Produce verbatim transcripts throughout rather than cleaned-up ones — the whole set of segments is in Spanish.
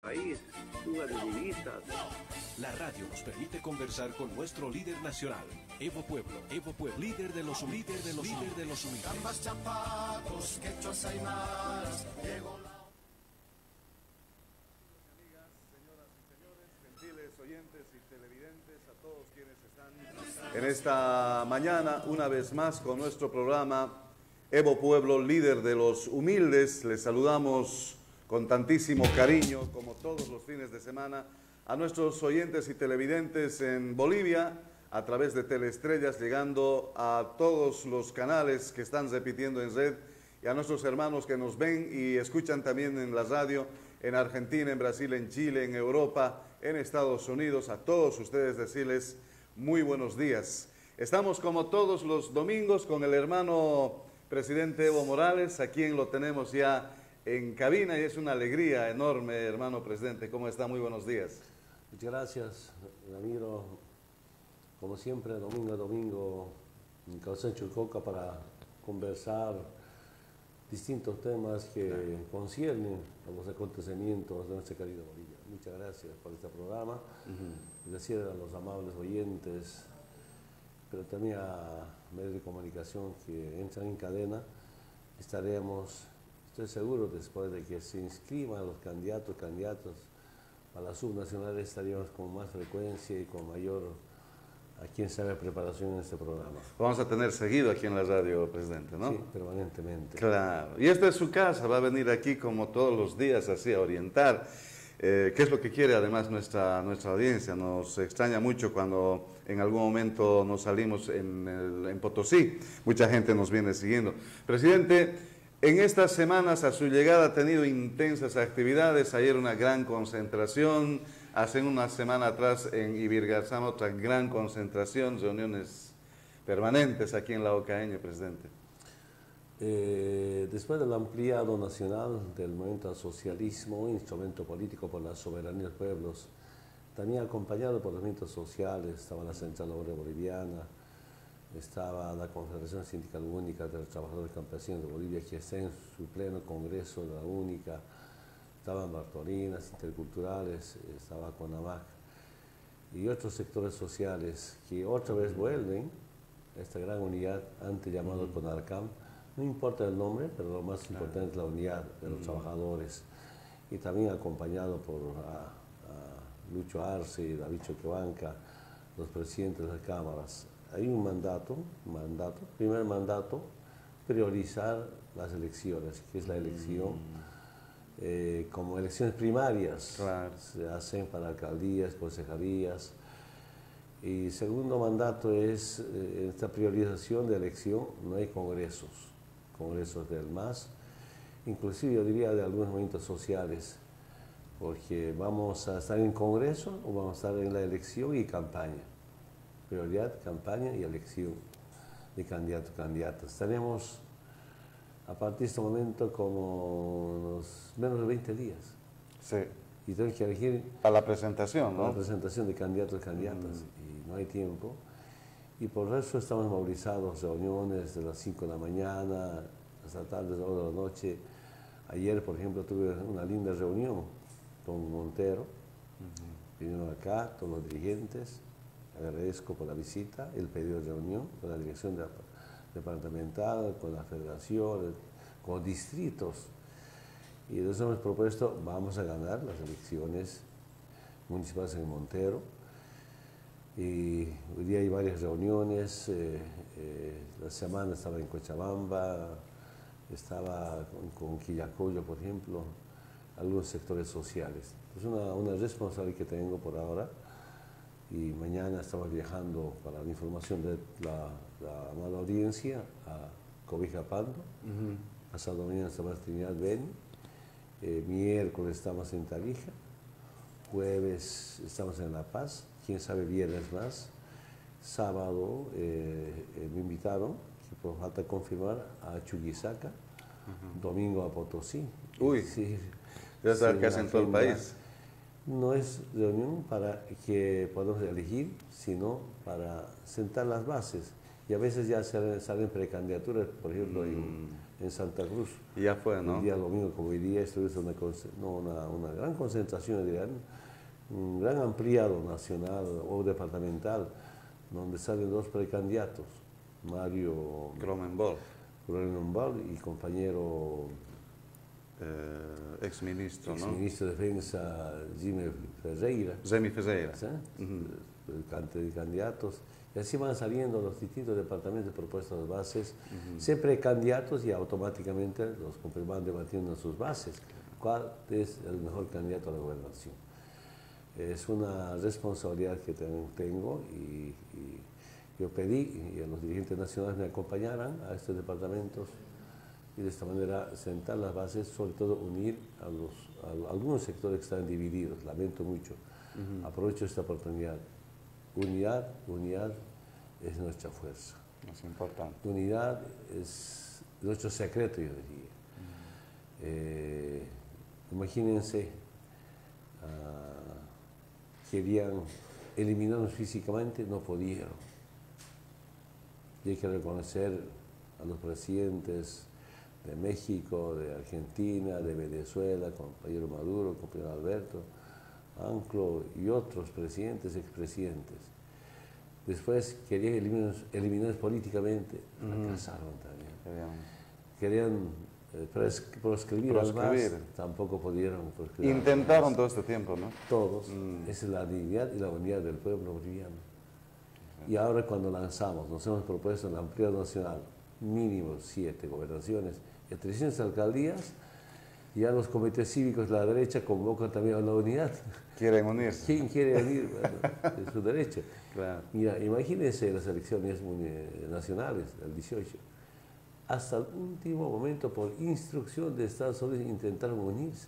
país, fuga de divisas. La radio nos permite conversar con nuestro líder nacional, Evo Pueblo, Evo Pueblo, líder de los líder de los líder de los humildes. Ambas chapatos, quechuas aymaras, llegó la... Amigas, señoras y señores, gentiles oyentes y televidentes, a todos quienes están en esta mañana, una vez más con nuestro programa Evo Pueblo, líder de los humildes. Les saludamos con tantísimo cariño, como todos los fines de semana, a nuestros oyentes y televidentes en Bolivia, a través de Teleestrellas, llegando a todos los canales que están repitiendo en red, y a nuestros hermanos que nos ven y escuchan también en la radio, en Argentina, en Brasil, en Chile, en Europa, en Estados Unidos. A todos ustedes decirles muy buenos días. Estamos como todos los domingos con el hermano presidente Evo Morales, a quien lo tenemos ya en cabina, y es una alegría enorme, hermano presidente. ¿Cómo está? Muy buenos días. Muchas gracias, Ramiro. Como siempre, domingo a domingo, en Causa Chucoca, para conversar distintos temas que conciernen a los acontecimientos de nuestra querida Bolivia. Muchas gracias por este programa. Uh-huh. Decir a los amables oyentes, pero también a medios de comunicación que entran en cadena, estaremos... Estoy seguro, después de que se inscriban los candidatos, candidatos a las subnacionales, estaríamos con más frecuencia y con mayor, a quién sabe, preparación en este programa. Vamos a tener seguido aquí en la radio, presidente, ¿no? Sí, permanentemente. Claro. Y esta es su casa, va a venir aquí como todos los días, así a orientar. Eh, ¿Qué es lo que quiere además nuestra, nuestra audiencia? Nos extraña mucho cuando en algún momento nos salimos en, el, en Potosí. Mucha gente nos viene siguiendo. Presidente, en estas semanas a su llegada ha tenido intensas actividades. Ayer una gran concentración, hace una semana atrás en Ibirgarzán otra gran concentración, reuniones permanentes aquí en la Ocaña, presidente. Eh, después del ampliado nacional del movimiento al socialismo, instrumento político por la soberanía de los pueblos, también acompañado por los movimientos sociales, estaba la Central Obrera Boliviana, estaba la Confederación Sindical Única de los Trabajadores Campesinos de Bolivia, que está en su pleno congreso de la única, estaban Bartolinas, interculturales, estaba CONAMAC y otros sectores sociales que otra vez vuelven a esta gran unidad, antes llamado CONARCAM. No importa el nombre, pero lo más importante es la unidad de los trabajadores, y también acompañado por a, a Lucho Arce, David Choquebanca, los presidentes de las cámaras. Hay un mandato, mandato, primer mandato, priorizar las elecciones, que es la elección, eh, como elecciones primarias, claro, se hacen para alcaldías, consejerías. Y segundo mandato es, eh, esta priorización de elección, no hay congresos, congresos del M A S, inclusive yo diría de algunos movimientos sociales, porque vamos a estar en congreso o vamos a estar en la elección y campaña. Prioridad, campaña y elección de candidatos y candidatas. Tenemos a partir de este momento como unos menos de veinte días. Sí. Y tenemos que elegir... A la presentación, ¿no? A la presentación de candidatos y candidatas. Mm. Y no hay tiempo. Y por eso estamos movilizados, reuniones de las cinco de la mañana hasta tarde, dos de la noche. Ayer, por ejemplo, tuve una linda reunión con Montero. Uh-huh. Vinieron acá todos los dirigentes. Agradezco por la visita, el pedido de reunión con la dirección de, departamental, con la federación, con distritos. Y entonces hemos propuesto, vamos a ganar las elecciones municipales en Montero. Y hoy día hay varias reuniones, eh, eh, la semana estaba en Cochabamba, estaba con, con Quillacollo, por ejemplo, algunos sectores sociales. Es una, una responsabilidad que tengo por ahora. Y mañana estamos viajando para la información de la, la amada audiencia a Cobija-Pando. Uh-huh. Pasado mañana estamos en Trinidad Beni. Eh, miércoles estamos en Tarija. Jueves estamos en La Paz. Quién sabe viernes más. Sábado eh, eh, me invitaron, que por falta confirmar, a Chuquisaca. Uh-huh. Domingo a Potosí. Uy, sí, ya sabes que hacen todo el país. No es reunión para que podamos elegir, sino para sentar las bases. Y a veces ya salen, salen precandidaturas, por ejemplo, mm. en, en Santa Cruz. Y ya fue, ¿no? El día domingo, como hoy día, estuvo una, no, una, una gran concentración, dirían, un gran ampliado nacional o departamental, donde salen dos precandidatos, Mario Cronenberg y compañero eh, exministro, ex ¿no? ministro de Defensa, Jimmy Ferreira. Jimmy Ferreira. ¿Sí? Uh-huh. El, el candidatos. Y así van saliendo los distintos departamentos de propuestas de bases, uh-huh. siempre candidatos y automáticamente los van debatiendo en sus bases. ¿Cuál es el mejor candidato a la gobernación? Es una responsabilidad que tengo y, y yo pedí y a los dirigentes nacionales me acompañaran a estos departamentos y de esta manera sentar las bases, sobre todo unir a, los, a algunos sectores que están divididos, lamento mucho. Uh-huh. Aprovecho esta oportunidad. Unidad, unidad es nuestra fuerza. Es importante. Unidad es nuestro secreto, yo diría. Uh-huh. eh, imagínense, uh, querían eliminarnos físicamente, no pudieron. Y hay que reconocer a los presidentes de México, de Argentina, de Venezuela, compañero Maduro, compañero Alberto, Anclo y otros presidentes, expresidentes. Después querían eliminarnos, eliminarnos políticamente, fracasaron mm. también. Querían eh, proscribir, proscribir. Al más, tampoco pudieron proscribir. Intentaron todo este tiempo, ¿no? Todos. Mm. Esa es la dignidad y la unidad del pueblo boliviano. Okay. Y ahora cuando lanzamos, nos hemos propuesto en la ampliación nacional, mínimo siete gobernaciones y trescientas alcaldías, ya los comités cívicos de la derecha convocan también a la unidad. ¿Quieren unirse? ¿Quién quiere unir? Bueno, es su derecho. Claro. Mira, imagínense las elecciones nacionales del dieciocho. Hasta el último momento, por instrucción de Estados Unidos, intentaron unirse.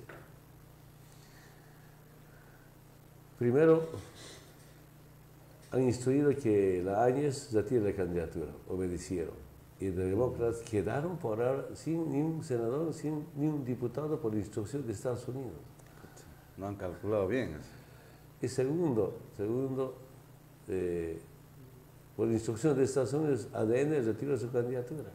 Primero, han instruido que la Áñez retire la candidatura, obedecieron. Y los demócratas quedaron por ahora sin ni un senador, sin ni un diputado por instrucción de Estados Unidos. No han calculado bien eso. Y segundo, segundo eh, por instrucción de Estados Unidos, A D N retiró su candidatura.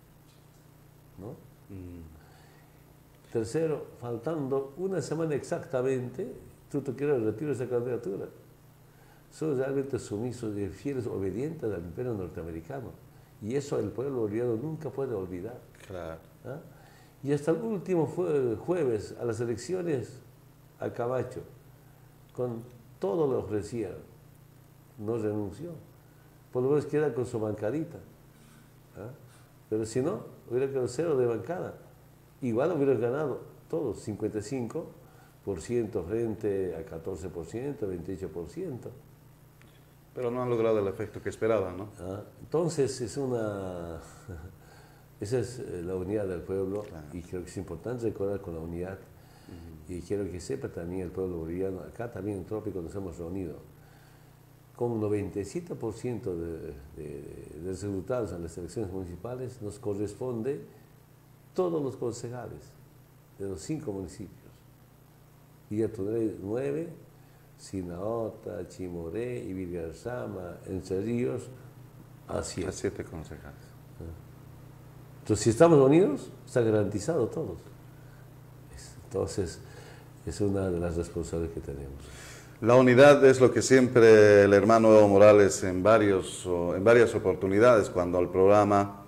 ¿No? Mm. Tercero, faltando una semana exactamente, tú te quieres retirar esa candidatura. Son realmente sumisos y fieles obedientes al imperio norteamericano. Y eso el pueblo boliviano nunca puede olvidar. Claro. ¿Ah? Y hasta el último jueves, a las elecciones, a Camacho, con todo lo ofrecieron, no renunció. Por lo menos queda con su bancadita. ¿Ah? Pero si no, hubiera quedado cero de bancada. Igual hubiera ganado todos, cincuenta y cinco por ciento frente a catorce por ciento, veintiocho por ciento. Pero no han logrado el efecto que esperaban, ¿no? Ah, entonces, es una... esa es la unidad del pueblo, claro. Y creo que es importante recordar con la unidad. Uh-huh. Y quiero que sepa también el pueblo boliviano, acá también en Trópico nos hemos reunido, con noventa y siete por ciento de, de, de resultados en las elecciones municipales nos corresponde todos los concejales de los cinco municipios. Villa Tunray, nueve, Sinaota, Chimoré, y Villarzama, Entre Ríos, a siete. A siete concejales. Entonces, si estamos unidos, está garantizado todos. Entonces, es una de las responsabilidades que tenemos. La unidad es lo que siempre el hermano Evo Morales en, varios, en varias oportunidades, cuando al programa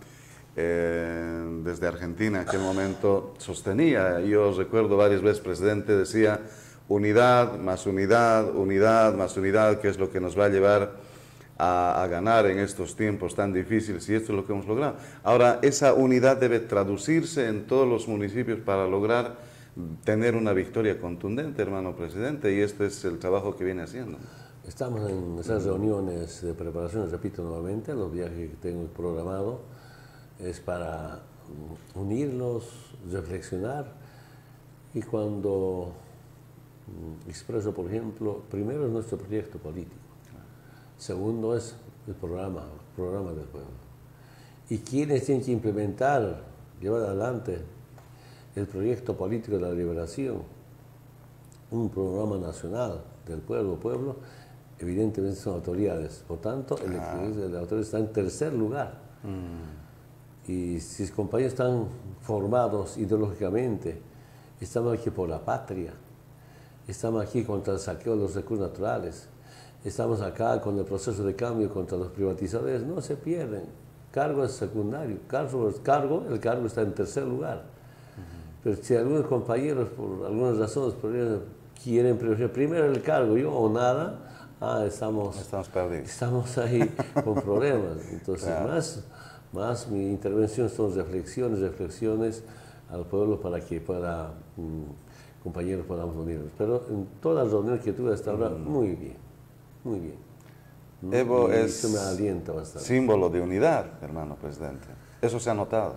eh, desde Argentina en aquel momento sostenía. Yo recuerdo varias veces, presidente, decía unidad más unidad, unidad más unidad, que es lo que nos va a llevar a, a ganar en estos tiempos tan difíciles, y esto es lo que hemos logrado. Ahora, esa unidad debe traducirse en todos los municipios para lograr tener una victoria contundente, hermano presidente, y este es el trabajo que viene haciendo. Estamos en esas reuniones de preparación, repito nuevamente, los viajes que tengo programado es para unirlos, reflexionar, y cuando expreso, por ejemplo, primero es nuestro proyecto político, segundo es el programa, el programa del pueblo, y quienes tienen que implementar, llevar adelante el proyecto político de la liberación, un programa nacional del pueblo, pueblo, evidentemente son autoridades. Por tanto, el Ah. equilibrio de la autoridad está en tercer lugar. Mm. Y si los compañeros están formados ideológicamente, estamos aquí por la patria, estamos aquí contra el saqueo de los recursos naturales, estamos acá con el proceso de cambio contra los privatizadores, no se pierden. Cargo es secundario, cargo, cargo el cargo está en tercer lugar. Uh-huh. Pero si algunos compañeros, por algunas razones, por ejemplo, quieren priorizar primero el cargo, yo o nada, ah, estamos, estamos perdidos. Estamos ahí con problemas. Entonces, Claro. más, más mi intervención son reflexiones, reflexiones al pueblo para que pueda, mm, compañeros, podamos unirnos. Pero en todas las reuniones que tuve hasta ahora, muy bien, muy bien. ¿no? Evo Y es eso me alienta bastante. símbolo de unidad, hermano presidente. Eso se ha notado.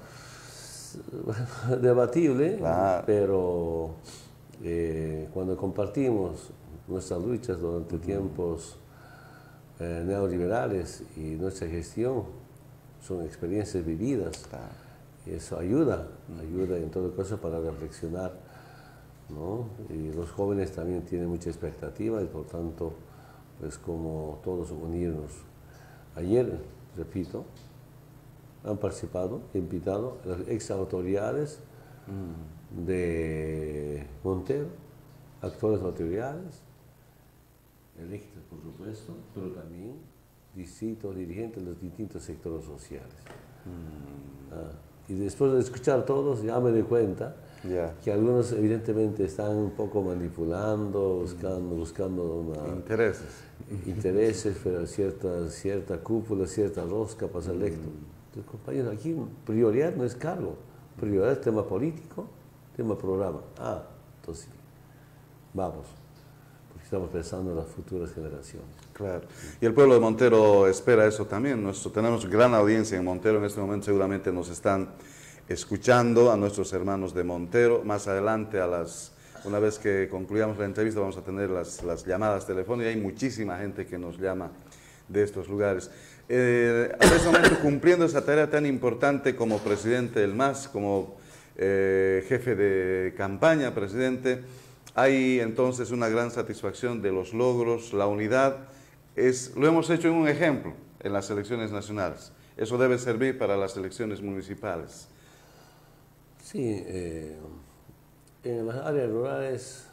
Debatible, Claro. pero eh, cuando compartimos nuestras luchas durante tiempos eh, neoliberales y nuestra gestión, son experiencias vividas. Claro. Y eso ayuda, ayuda en todo caso para reflexionar, ¿no? Y los jóvenes también tienen mucha expectativa y por tanto, pues como todos unirnos. Ayer, repito, han participado, invitado a las ex autoridades mm. de Montero, actuales autoridades, electas por supuesto, pero también distintos dirigentes de los distintos sectores sociales. Mm. Ah. Y después de escuchar todos, ya me di cuenta yeah. que algunos evidentemente están un poco manipulando, buscando, buscando una, intereses. Intereses, pero cierta, cierta cúpula, cierta rosca para ser electo. Entonces, compañeros, aquí prioridad no es cargo, prioridad es tema político, tema programa. Ah, entonces, vamos, porque estamos pensando en las futuras generaciones. Claro. Y el pueblo de Montero espera eso también. Nuestro, tenemos gran audiencia en Montero en este momento, seguramente nos están escuchando a nuestros hermanos de Montero. Más adelante, a las, una vez que concluyamos la entrevista, vamos a tener las, las llamadas telefónicas. Hay muchísima gente que nos llama de estos lugares. Eh, a este momento, cumpliendo esa tarea tan importante como presidente del M A S, como eh, jefe de campaña, presidente, hay entonces una gran satisfacción de los logros, la unidad. Es, lo hemos hecho en un ejemplo en las elecciones nacionales. Eso debe servir para las elecciones municipales. Sí, eh, en las áreas rurales,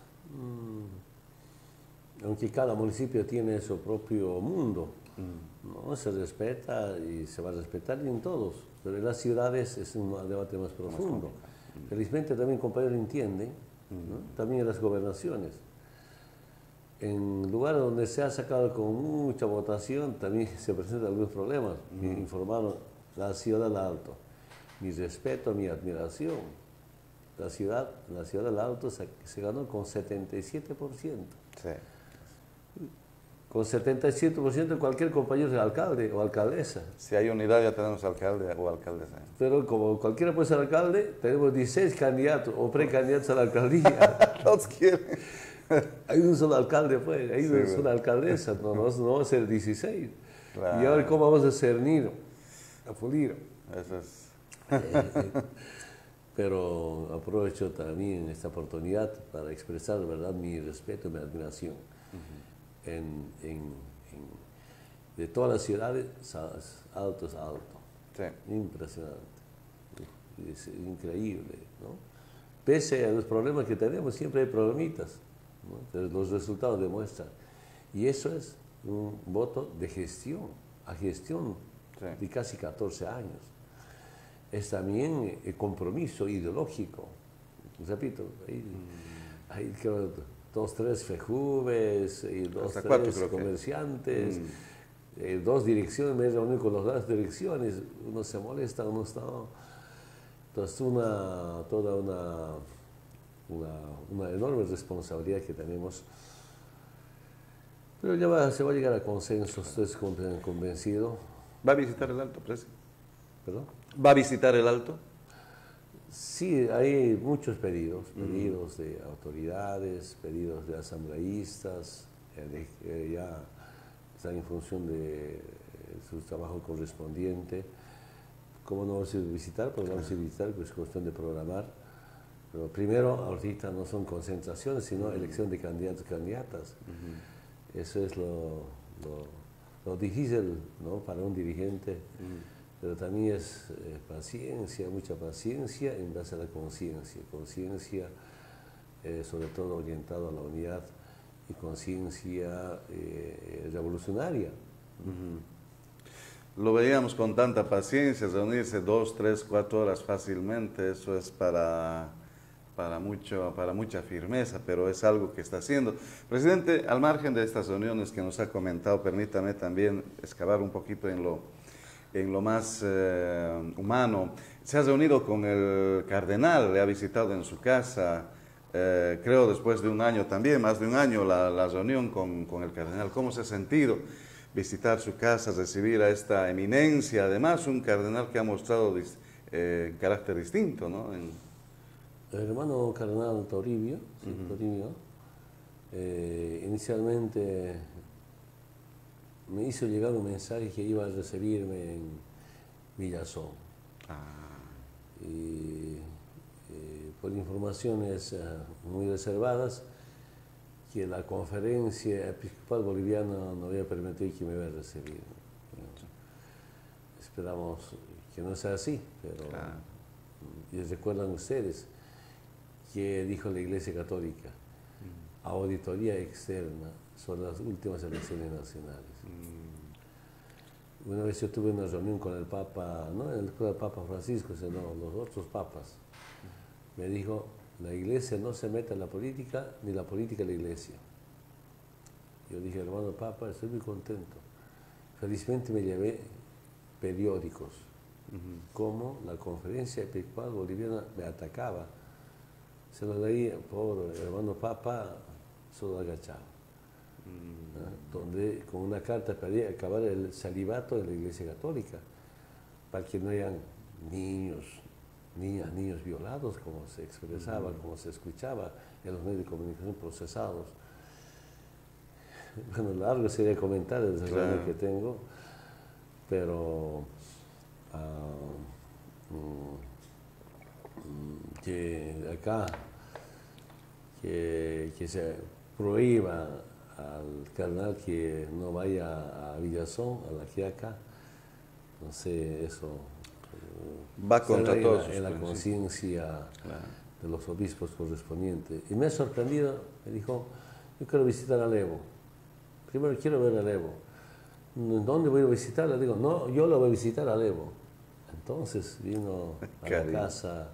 mmm, aunque cada municipio tiene su propio mundo, mm. ¿no? Se respeta y se va a respetar en todos, pero en las ciudades es un debate más profundo. Mm. Felizmente también compañeros entienden, mm. ¿no? También en las gobernaciones. En lugares donde se ha sacado con mucha votación también se presentan algunos problemas. Mm. Me informaron la ciudad del Alto. Mi respeto, mi admiración. La ciudad, la ciudad del Alto se, se ganó con setenta y siete por ciento. Sí. Con setenta y siete por ciento cualquier compañero es alcalde o alcaldesa. Si hay unidad ya tenemos alcalde o alcaldesa. Pero como cualquiera puede ser alcalde, tenemos dieciséis candidatos o precandidatos a la alcaldía. Todos quieren. Hay un solo alcalde, pues, hay Sí, una bueno. sola alcaldesa, no, no, no va a ser dieciséis. Claro. Y ahora, ¿cómo vamos a cernir, a pulir? Eso es. Eh, eh, pero aprovecho también esta oportunidad para expresar, ¿verdad?, mi respeto y mi admiración. Uh-huh. en, en, en, de todas las ciudades, Alto es alto. Sí. Impresionante. Es increíble, ¿no? Pese a los problemas que tenemos, siempre hay problemitas, ¿no? Pero los resultados demuestran. Y eso es un voto de gestión, a gestión sí. de casi catorce años. Es también el compromiso ideológico. Repito, hay, mm. hay creo, dos, tres fejuves, y dos, Hasta tres cuatro, comerciantes, mm. eh, dos direcciones, me he reunido con las dos direcciones, uno se molesta, uno está... Entonces, una, toda una, una, una enorme responsabilidad que tenemos. Pero ya va, se va a llegar a consenso, estoy convencido. ¿Va a visitar el Alto, presidente? ¿Perdón? ¿Va a visitar el Alto? Sí, hay muchos pedidos, pedidos mm. de autoridades, pedidos de asambleístas, eh, eh, ya están en función de eh, su trabajo correspondiente. ¿Cómo no vamos a visitar? Pues vamos a visitar, pues es cuestión de programar. Pero primero, ahorita no son concentraciones, sino uh-huh. elección de candidatos y candidatas. Uh-huh. Eso es lo, lo, lo difícil, ¿no?, para un dirigente, mm. pero también es eh, paciencia, mucha paciencia en base a la conciencia, conciencia eh, sobre todo orientada a la unidad y conciencia eh, revolucionaria. Uh-huh. Lo veíamos con tanta paciencia, reunirse dos, tres, cuatro horas fácilmente, eso es para... Para, mucho, para mucha firmeza, pero es algo que está haciendo. Presidente, al margen de estas reuniones que nos ha comentado, permítame también excavar un poquito en lo, en lo más eh, humano. Se ha reunido con el cardenal, le ha visitado en su casa, eh, creo después de un año también, más de un año, la, la reunión con, con el cardenal. ¿Cómo se ha sentido visitar su casa, recibir a esta eminencia? Además, un cardenal que ha mostrado eh, carácter distinto, ¿no? En, El hermano cardenal Toribio, sí, uh-huh. Toribio eh, inicialmente me hizo llegar un mensaje que iba a recibirme en Villazón. Ah. Y eh, por informaciones uh, muy reservadas, que la conferencia episcopal boliviana no había permitido que me iba a recibir. Bueno, esperamos que no sea así, pero claro. Y recuerdan ustedes que dijo la Iglesia Católica, mm. auditoría externa sobre las últimas elecciones nacionales. Mm. Una vez yo tuve una reunión con el Papa, no el Papa Francisco, sino los otros papas. Mm. Me dijo, la Iglesia no se mete en la política, ni la política en la Iglesia. Yo dije, hermano Papa, estoy muy contento. Felizmente me llevé periódicos, mm-hmm. como la Conferencia Episcopal Boliviana me atacaba. Se lo leí por hermano Papa, solo agachado, mm. ¿no? Donde con una carta pedía acabar el celibato de la Iglesia Católica, para que no hayan niños, niñas, niños violados, como se expresaba, mm. como se escuchaba en los medios de comunicación procesados. Bueno, largo sería comentar el claro. que tengo, pero uh, mm, que acá que, que se prohíba al cardenal que no vaya a Villazón, a la Quiaca, no sé, eso va contra en todos la, en la conciencia claro. de los obispos correspondientes. Y me ha sorprendido, me dijo, yo quiero visitar a Evo, primero quiero ver a Evo. ¿Dónde voy a visitar? Le digo, no, yo lo voy a visitar a Evo. Entonces vino a la casa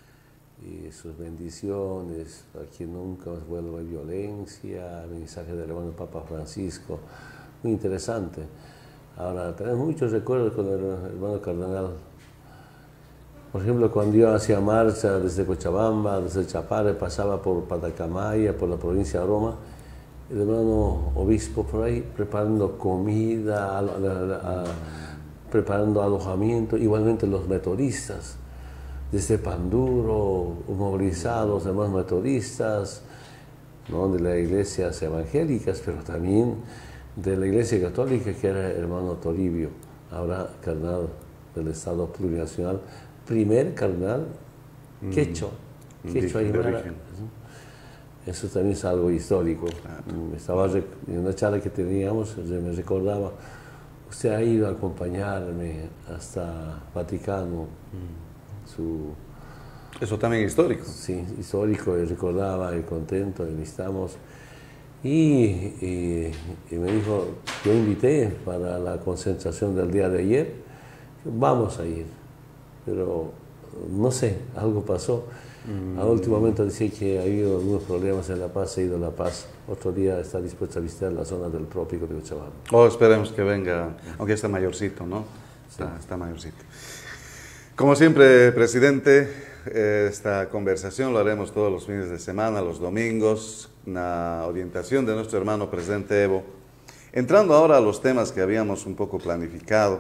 y sus bendiciones, para que nunca más vuelva violencia, el mensaje del hermano Papa Francisco, muy interesante. Ahora, tenemos muchos recuerdos con el hermano cardenal. Por ejemplo, cuando yo hacía marcha desde Cochabamba, desde Chapare, pasaba por Patacamaya, por la provincia de Roma, el hermano obispo por ahí preparando comida, a, a, a, preparando alojamiento, igualmente los metodistas, desde Panduro, movilizados, hermanos metodistas, ¿no?, de las iglesias evangélicas, pero también de la iglesia católica, que era el hermano Toribio, ahora cardenal del Estado Plurinacional, primer cardenal mm. quechua, quechua aymara. Eso también es algo histórico. Claro. Estaba en una charla que teníamos, me recordaba, usted ha ido a acompañarme hasta Vaticano. Mm. Su, Eso también es histórico. Sí, histórico, y recordaba y contento, y estamos. Y, y, y me dijo, yo invité para la concentración del día de ayer, vamos a ir, pero no sé, algo pasó. Mm. A último momento decía que ha habido algunos problemas en La Paz, se ha ido a La Paz. Otro día está dispuesto a visitar la zona del trópico de Cochabamba. Oh, esperemos que venga, aunque está mayorcito, ¿no? Está, sí. está mayorcito. Como siempre, presidente, esta conversación lo haremos todos los fines de semana, los domingos, una orientación de nuestro hermano presidente Evo. Entrando ahora a los temas que habíamos un poco planificado,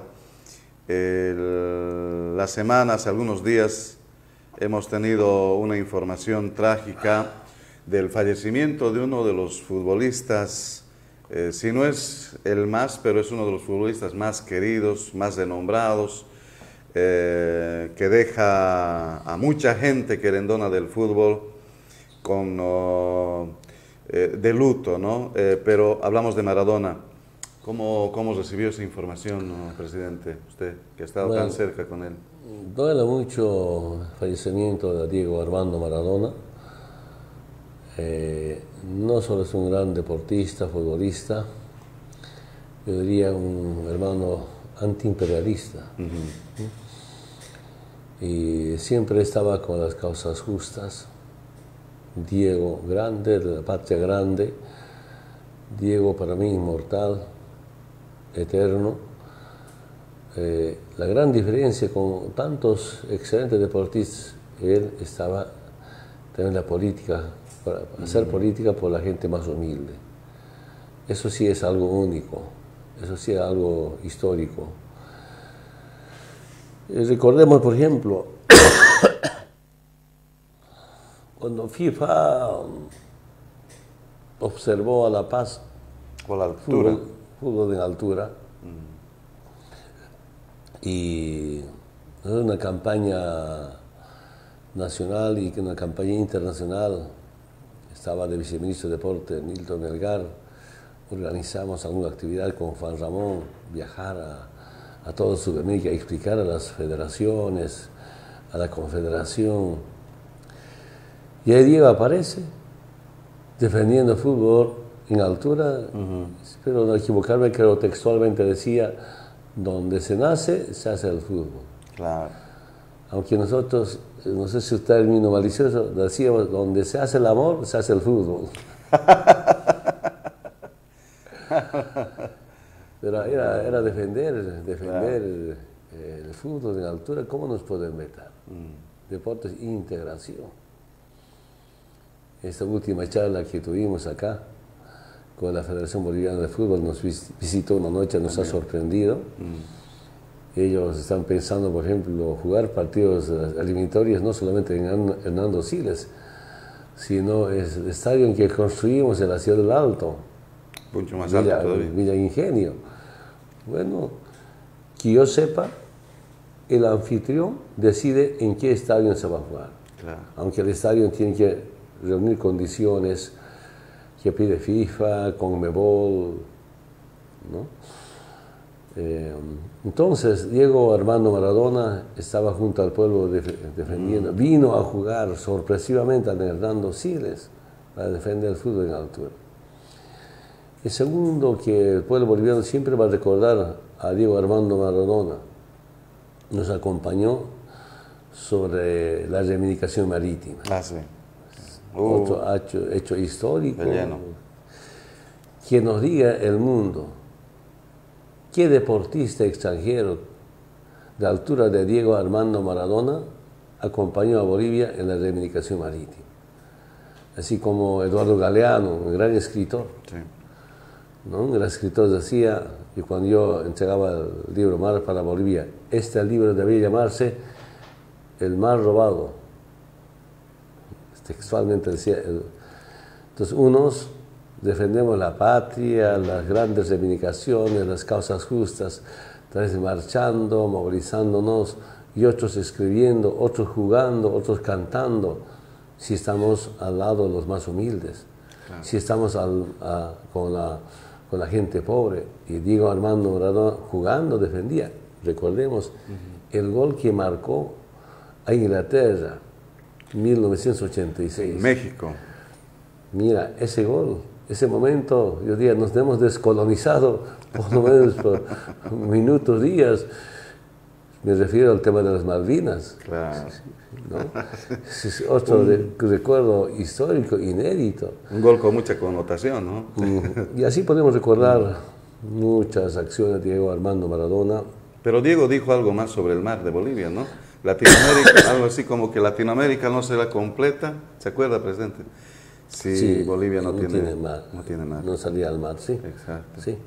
el, las semanas, algunos días, hemos tenido una información trágica del fallecimiento de uno de los futbolistas, eh, si no es el más, pero es uno de los futbolistas más queridos, más renombrados, Eh, que deja a mucha gente querendona del fútbol con oh, eh, de luto, ¿no? Eh, pero hablamos de Maradona. ¿Cómo, cómo recibió esa información, ¿no, presidente? Usted, que ha estado Bueno, tan cerca con él. Duele mucho el fallecimiento de Diego Armando Maradona. Eh, no solo es un gran deportista, futbolista, yo diría un hermano antiimperialista. Uh-huh. Y siempre estaba con las causas justas. Diego grande, de la patria grande. Diego para mí inmortal, eterno. Eh, la gran diferencia con tantos excelentes deportistas, él estaba en la política, para hacer uh-huh. política por la gente más humilde. Eso sí es algo único, eso sí es algo histórico. Eh, recordemos, por ejemplo, cuando FIFA observó a La Paz, con la altura, fútbol, fútbol en altura, mm. y una campaña nacional y una campaña internacional, estaba de viceministro de Deporte Milton Melgar, organizamos alguna actividad con Juan Ramón, viajar a, a toda Sudamérica, explicar a las federaciones, a la confederación. Y ahí Diego aparece defendiendo fútbol en altura, uh-huh. espero no equivocarme, creo textualmente decía, donde se nace, se hace el fútbol. Claro. Aunque nosotros, no sé si es un término malicioso, decíamos, donde se hace el amor, se hace el fútbol. Pero era, era defender, defender claro. el, el fútbol en altura, ¿cómo nos pueden meter? Mm. Deportes e integración. Esta última charla que tuvimos acá con la Federación Boliviana de Fútbol nos visitó una noche, nos También. ha sorprendido. Mm. Ellos están pensando, por ejemplo, jugar partidos eliminatorios no solamente en Hernando Siles, sino es el estadio en que construimos en la Ciudad del Alto. Mucho más Villa, alto todavía. Villa Ingenio. Bueno, que yo sepa, el anfitrión decide en qué estadio se va a jugar. Claro. Aunque el estadio tiene que reunir condiciones que pide FIFA, Conmebol, ¿no? Eh, entonces, Diego Armando Maradona estaba junto al pueblo def defendiendo, mm. vino a jugar sorpresivamente a Hernando Siles para defender el fútbol en altura. El segundo, que el pueblo boliviano siempre va a recordar a Diego Armando Maradona, nos acompañó sobre la reivindicación marítima. Ah, sí. Uh, Otro hecho, hecho histórico que nos diga el mundo qué deportista extranjero de altura de Diego Armando Maradona acompañó a Bolivia en la reivindicación marítima. Así como Eduardo Galeano, un gran escritor. Sí. ¿No? Un gran escritor decía, y cuando yo entregaba el libro Mar para Bolivia, este libro debía llamarse El Mar Robado. Textualmente decía. El... Entonces, unos defendemos la patria, las grandes reivindicaciones, las causas justas, tal vez marchando, movilizándonos, y otros escribiendo, otros jugando, otros cantando, si estamos al lado de los más humildes, claro. si estamos al, a, con, la, con la gente pobre. Y Diego Armando Maradona jugando defendía. Recordemos uh-huh. el gol que marcó a Inglaterra en mil novecientos ochenta y seis. En México. Mira, ese gol, ese momento, yo diría, nos hemos descolonizado por lo menos por minutos, días. Me refiero al tema de las Malvinas. Claro. ¿No? Es otro un, de, recuerdo histórico, inédito. Un gol con mucha connotación, ¿no? Y así podemos recordar muchas acciones de Diego Armando Maradona. Pero Diego dijo algo más sobre el mar de Bolivia, ¿no? Latinoamérica, algo así como que Latinoamérica no será completa. ¿Se acuerda, presidente? Si sí, Bolivia no, no, tiene, tiene mar, no tiene mar. No salía al mar, sí. Exacto. Sí.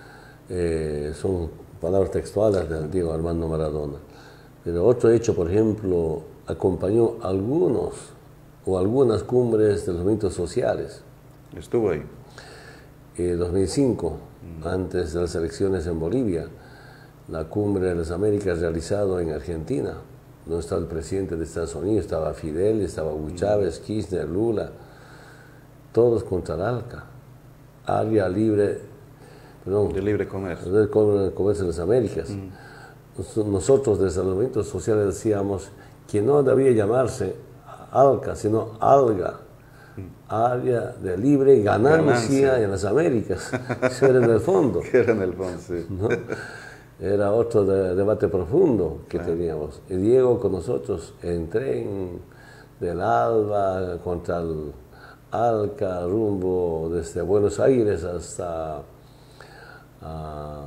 Eh, son palabras textuales de Diego Armando Maradona. Pero otro hecho, por ejemplo, acompañó algunos o algunas cumbres de los movimientos sociales. Estuvo ahí. En dos mil cinco, mm. antes de las elecciones en Bolivia, la cumbre de las Américas realizada en Argentina, donde estaba el presidente de Estados Unidos, estaba Fidel, estaba Hugo Chávez, Kirchner, Lula. todos contra el ALCA, área libre, perdón, de libre comercio, de comercio de las Américas. Mm. Nosotros desde los movimientos sociales decíamos que no debía llamarse ALCA, sino ALGA, mm. área de libre ganancia, ganancia en las Américas. Eso era en el fondo. Que era en el fondo, sí. ¿No? Era otro de, debate profundo que claro. teníamos. Y Diego con nosotros en tren del Alba contra el ALCA, rumbo desde Buenos Aires hasta, uh,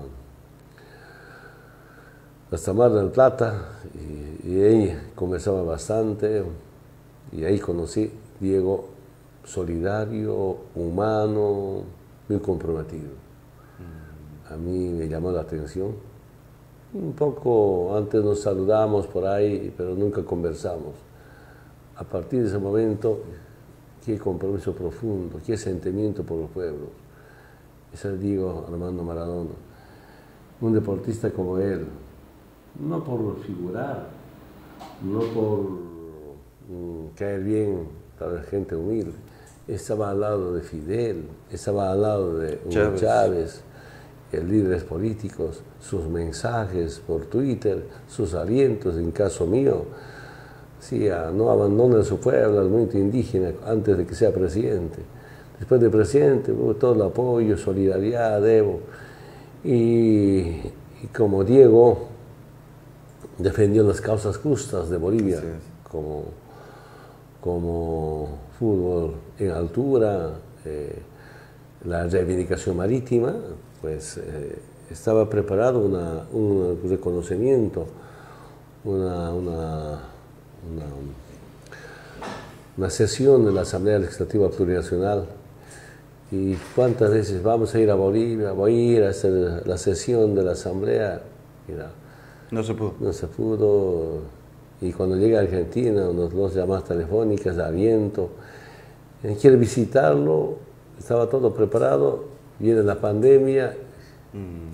hasta Mar del Plata. Y, y ahí conversaba bastante. Y ahí conocí a Diego, solidario, humano, muy comprometido. A mí me llamó la atención. Un poco antes nos saludamos por ahí, pero nunca conversamos. A partir de ese momento, qué compromiso profundo, qué sentimiento por los pueblos. Eso digo Armando Maradona, un deportista como él, no por figurar, no por mm, caer bien para la gente humilde, estaba al lado de Fidel, estaba al lado de Hugo Chávez. Chávez, líderes políticos, sus mensajes por Twitter, sus alientos, en caso mío, sí, a no abandonen su pueblo, al movimiento indígena, antes de que sea presidente. Después de presidente, hubo todo el apoyo, solidaridad, Evo. Y, y como Diego defendió las causas justas de Bolivia, sí, como, como fútbol en altura, eh, la reivindicación marítima, pues eh, estaba preparado una, un reconocimiento, una, una, una, una sesión de la Asamblea Legislativa Plurinacional. Y cuántas veces vamos a ir a Bolivia, voy a ir a hacer la sesión de la Asamblea. Mira, no se pudo. No se pudo. Y cuando llegué a Argentina, unas dos llamadas telefónicas de aliento. Quiere visitarlo, estaba todo preparado. Viene la pandemia mm.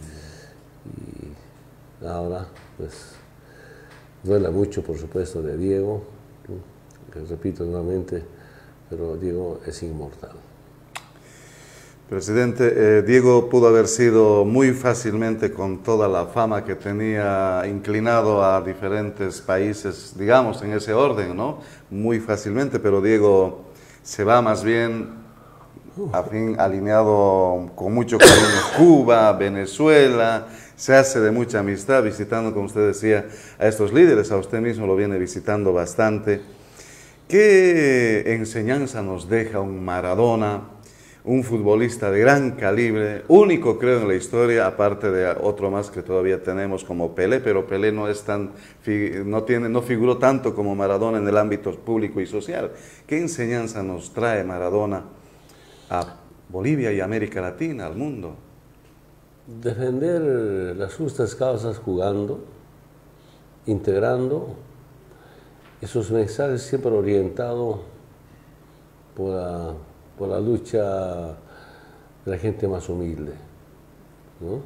y ahora, pues, duele mucho, por supuesto, de Diego, que repito nuevamente, pero Diego es inmortal. Presidente, eh, Diego pudo haber sido muy fácilmente, con toda la fama que tenía, inclinado a diferentes países, digamos, en ese orden, ¿no? Muy fácilmente, pero Diego se va más bien a fin, alineado con mucho cariño Cuba, Venezuela, se hace de mucha amistad, visitando, como usted decía, a estos líderes, a usted mismo lo viene visitando bastante. ¿Qué enseñanza nos deja un Maradona, un futbolista de gran calibre, único creo en la historia, aparte de otro más que todavía tenemos como Pelé, pero Pelé no, es tan, no, tiene, no figuró tanto como Maradona en el ámbito público y social? ¿Qué enseñanza nos trae Maradona a Bolivia y América Latina, al mundo? Defender las justas causas jugando, integrando, esos mensajes siempre orientados por la, por la lucha de la gente más humilde, ¿no?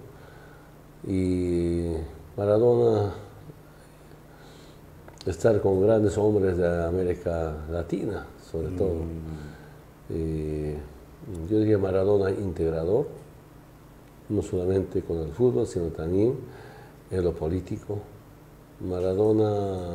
Y Maradona, estar con grandes hombres de América Latina, sobre todo. Mm. Y yo diría Maradona integrador, no solamente con el fútbol, sino también en lo político. Maradona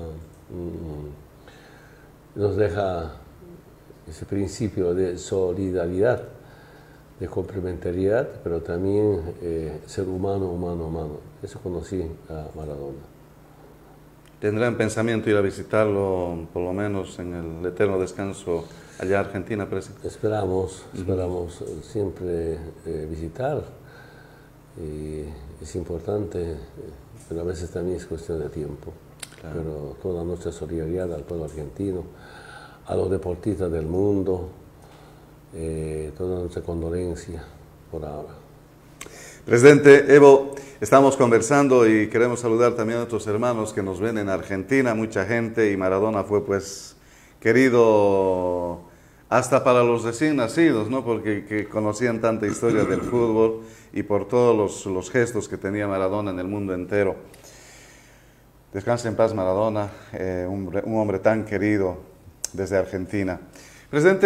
mmm, nos deja ese principio de solidaridad, de complementariedad, pero también eh, ser humano, humano, humano. Eso conocí a Maradona. ¿Tendrá en pensamiento ir a visitarlo, por lo menos en el eterno descanso, allá en Argentina, presidente? Esperamos, esperamos uh-huh. siempre eh, visitar. Y es importante, pero a veces también es cuestión de tiempo. Claro. Pero toda nuestra solidaridad al pueblo argentino, a los deportistas del mundo, eh, toda nuestra condolencia por ahora. Presidente Evo, estamos conversando y queremos saludar también a nuestros hermanos que nos ven en Argentina, mucha gente, y Maradona fue pues querido hasta para los recién nacidos, ¿no? Porque que conocían tanta historia del fútbol y por todos los, los gestos que tenía Maradona en el mundo entero. Descanse en paz, Maradona, eh, un, un hombre tan querido desde Argentina. Presidente,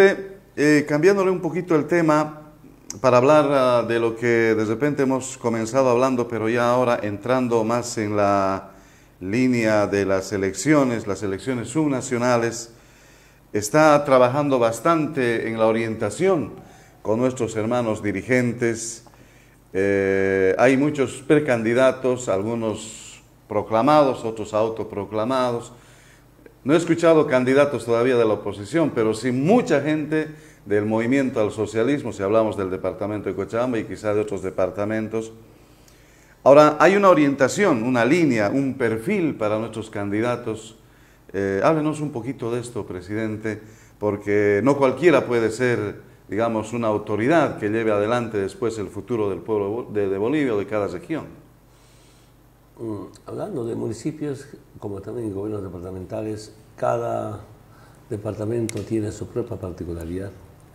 Eh, cambiándole un poquito el tema, para hablar uh, de lo que de repente hemos comenzado hablando, pero ya ahora entrando más en la línea de las elecciones, las elecciones subnacionales, está trabajando bastante en la orientación con nuestros hermanos dirigentes. Eh, hay muchos precandidatos, algunos proclamados, otros autoproclamados. No he escuchado candidatos todavía de la oposición, pero sí mucha gente del movimiento al socialismo, si hablamos del departamento de Cochabamba y quizá de otros departamentos. Ahora, hay una orientación, una línea, un perfil para nuestros candidatos. Eh, háblenos un poquito de esto, presidente, porque no cualquiera puede ser, digamos, una autoridad que lleve adelante después el futuro del pueblo de, de Bolivia o de cada región. Mm, hablando de municipios, como también gobiernos departamentales, cada departamento tiene su propia particularidad.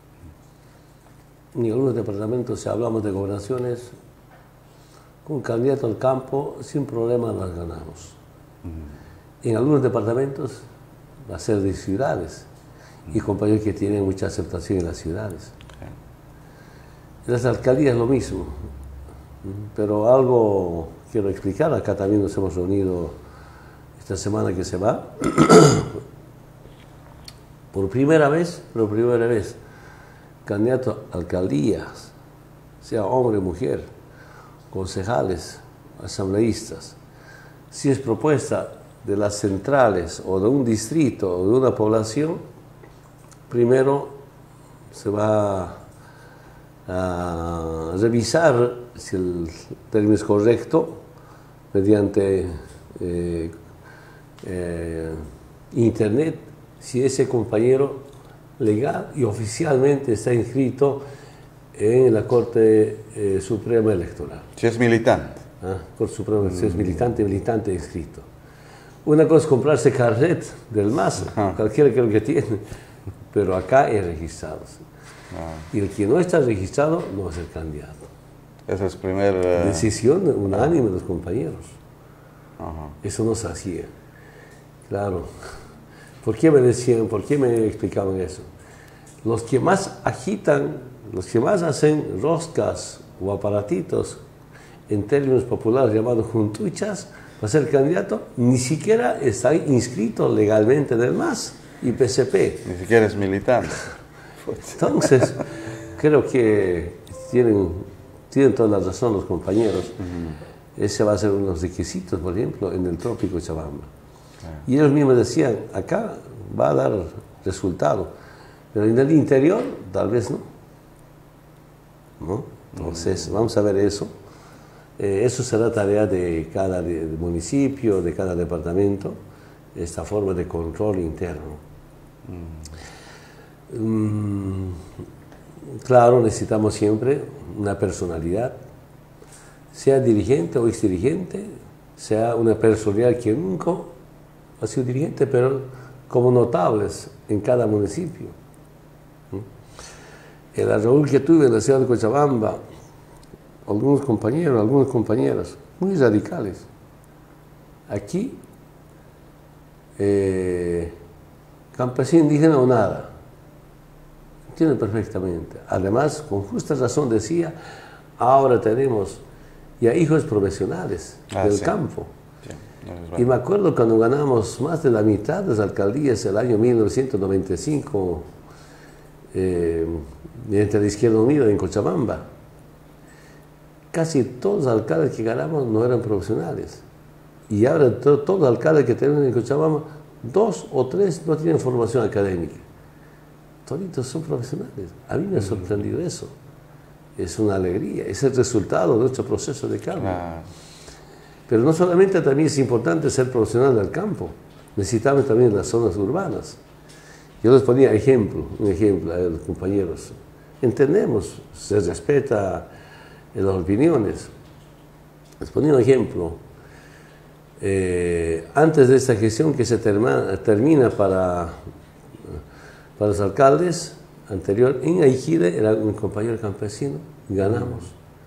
En algunos departamentos, si hablamos de gobernaciones, con candidato al campo, sin problema las ganamos. Mm. En algunos departamentos va a ser de ciudades y compañeros que tienen mucha aceptación en las ciudades. En las alcaldías lo mismo, pero algo quiero explicar. Acá también nos hemos reunido esta semana que se va. Por primera vez, por primera vez, candidato a alcaldías, sea hombre o mujer, concejales, asambleístas, si es propuesta de las centrales o de un distrito o de una población, primero se va a revisar si el término es correcto mediante eh, eh, internet, si ese compañero legal y oficialmente está inscrito en la Corte eh, Suprema Electoral. Si es militante. Ah, Corte Suprema, si es militante, militante inscrito. Una cosa es comprarse carnet del M A S, ajá, cualquiera creo que tiene, pero acá es registrado. Ah. Y el que no está registrado no es el candidato. Esa es la primera... Uh... decisión unánime de los compañeros. Ajá. Eso no se hacía. Claro. ¿Por qué me decían, por qué me explicaban eso? Los que más agitan, los que más hacen roscas o aparatitos, en términos populares llamados juntuchas, para ser candidato, ni siquiera está inscrito legalmente en el M A S y P C P. Ni siquiera es militante. Entonces, creo que tienen, tienen toda la razón los compañeros. Uh-huh. Ese va a ser uno de los requisitos, por ejemplo, en el Trópico Chabamba. Uh-huh. Y ellos mismos decían, acá va a dar resultado, pero en el interior tal vez no. ¿No? Entonces, uh-huh, vamos a ver eso. Eh, eso será tarea de cada de, de municipio, de cada departamento, esta forma de control interno. Mm. Mm, claro, necesitamos siempre una personalidad, sea dirigente o exdirigente, sea una personalidad que nunca ha sido dirigente, pero como notables en cada municipio. ¿Mm? En la reunión que tuve en la ciudad de Cochabamba, algunos compañeros, algunas compañeras, muy radicales. Aquí, eh, campesino, indígena o nada. Entienden perfectamente. Además, con justa razón decía, ahora tenemos ya hijos profesionales ah, del sí. campo. Sí, no y me acuerdo cuando ganamos más de la mitad de las alcaldías el año mil novecientos noventa y cinco, eh, entre la Izquierda Unida en Cochabamba. Casi todos los alcaldes que ganamos no eran profesionales. Y ahora to, todos los alcaldes que tenemos en Cochabamba, dos o tres no tienen formación académica. Toditos son profesionales. A mí me ha sorprendido eso. Es una alegría, es el resultado de nuestro proceso de cambio. Claro. Pero no solamente también es importante ser profesional del campo, necesitamos también las zonas urbanas. Yo les ponía ejemplo, un ejemplo a los compañeros. Entendemos, se respeta en las opiniones. Les ponía un ejemplo. Eh, antes de esta gestión que se terma, termina para, para los alcaldes, anterior, en Aijide era un compañero campesino y ganamos.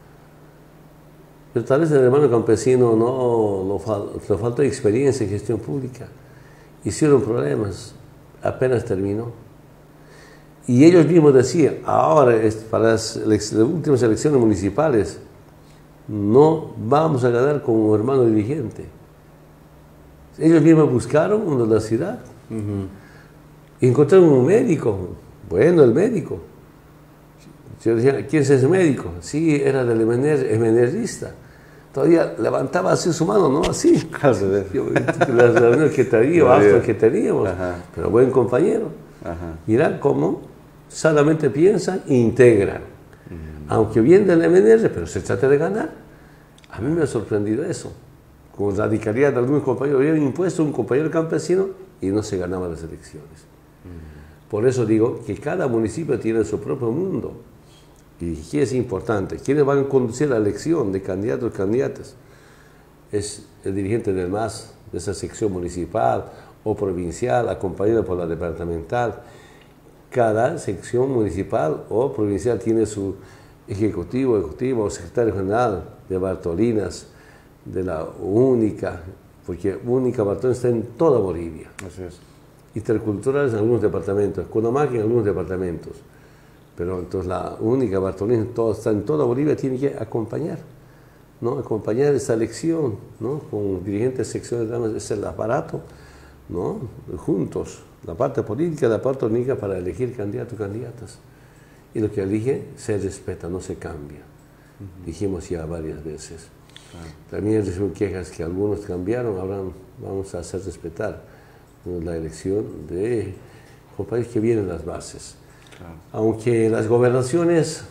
Pero tal vez el hermano campesino no lo fal, le faltó experiencia en gestión pública. Hicieron problemas, apenas terminó. Y ellos mismos decían, ahora es para las, las últimas elecciones municipales, no vamos a ganar como hermano dirigente. Ellos mismos buscaron uno de la ciudad. Uh-huh. Y encontraron un médico. Bueno, el médico. Yo decía, ¿quién es ese médico? Sí, era del emenerista. Todavía levantaba así su mano, ¿no? Así. Yo, las reuniones que traía, hasta que teníamos. Ajá. Pero buen compañero. Ajá. Mira cómo solamente piensan e integran. Uh-huh. Aunque viene del M N R, pero se trata de ganar. A mí me ha sorprendido eso. Con radicalidad de algunos compañeros, habían impuesto un compañero campesino y no se ganaban las elecciones. Uh-huh. Por eso digo que cada municipio tiene su propio mundo. ¿Y qué es importante? ¿Quiénes van a conducir la elección de candidatos y candidatas? Es el dirigente del M A S, de esa sección municipal o provincial, acompañado por la departamental. Cada sección municipal o provincial tiene su ejecutivo, ejecutivo o secretario general de Bartolinas, de la única, porque única Bartolinas está en toda Bolivia. Así es. Interculturales en algunos departamentos, Cunamaque en algunos departamentos. Pero entonces la única Bartolina todo, está en toda Bolivia, tiene que acompañar, ¿no? Acompañar esta elección, ¿no? Con dirigentes seccionales, es el aparato, ¿no? Juntos, la parte política, la parte técnica para elegir candidatos y candidatas. Y lo que elige se respeta, no se cambia. Uh-huh. Dijimos ya varias veces. Claro. También recibimos quejas que algunos cambiaron, ahora vamos a hacer respetar, ¿no? La elección de compañeros que vienen las bases. Claro. Aunque las gobernaciones,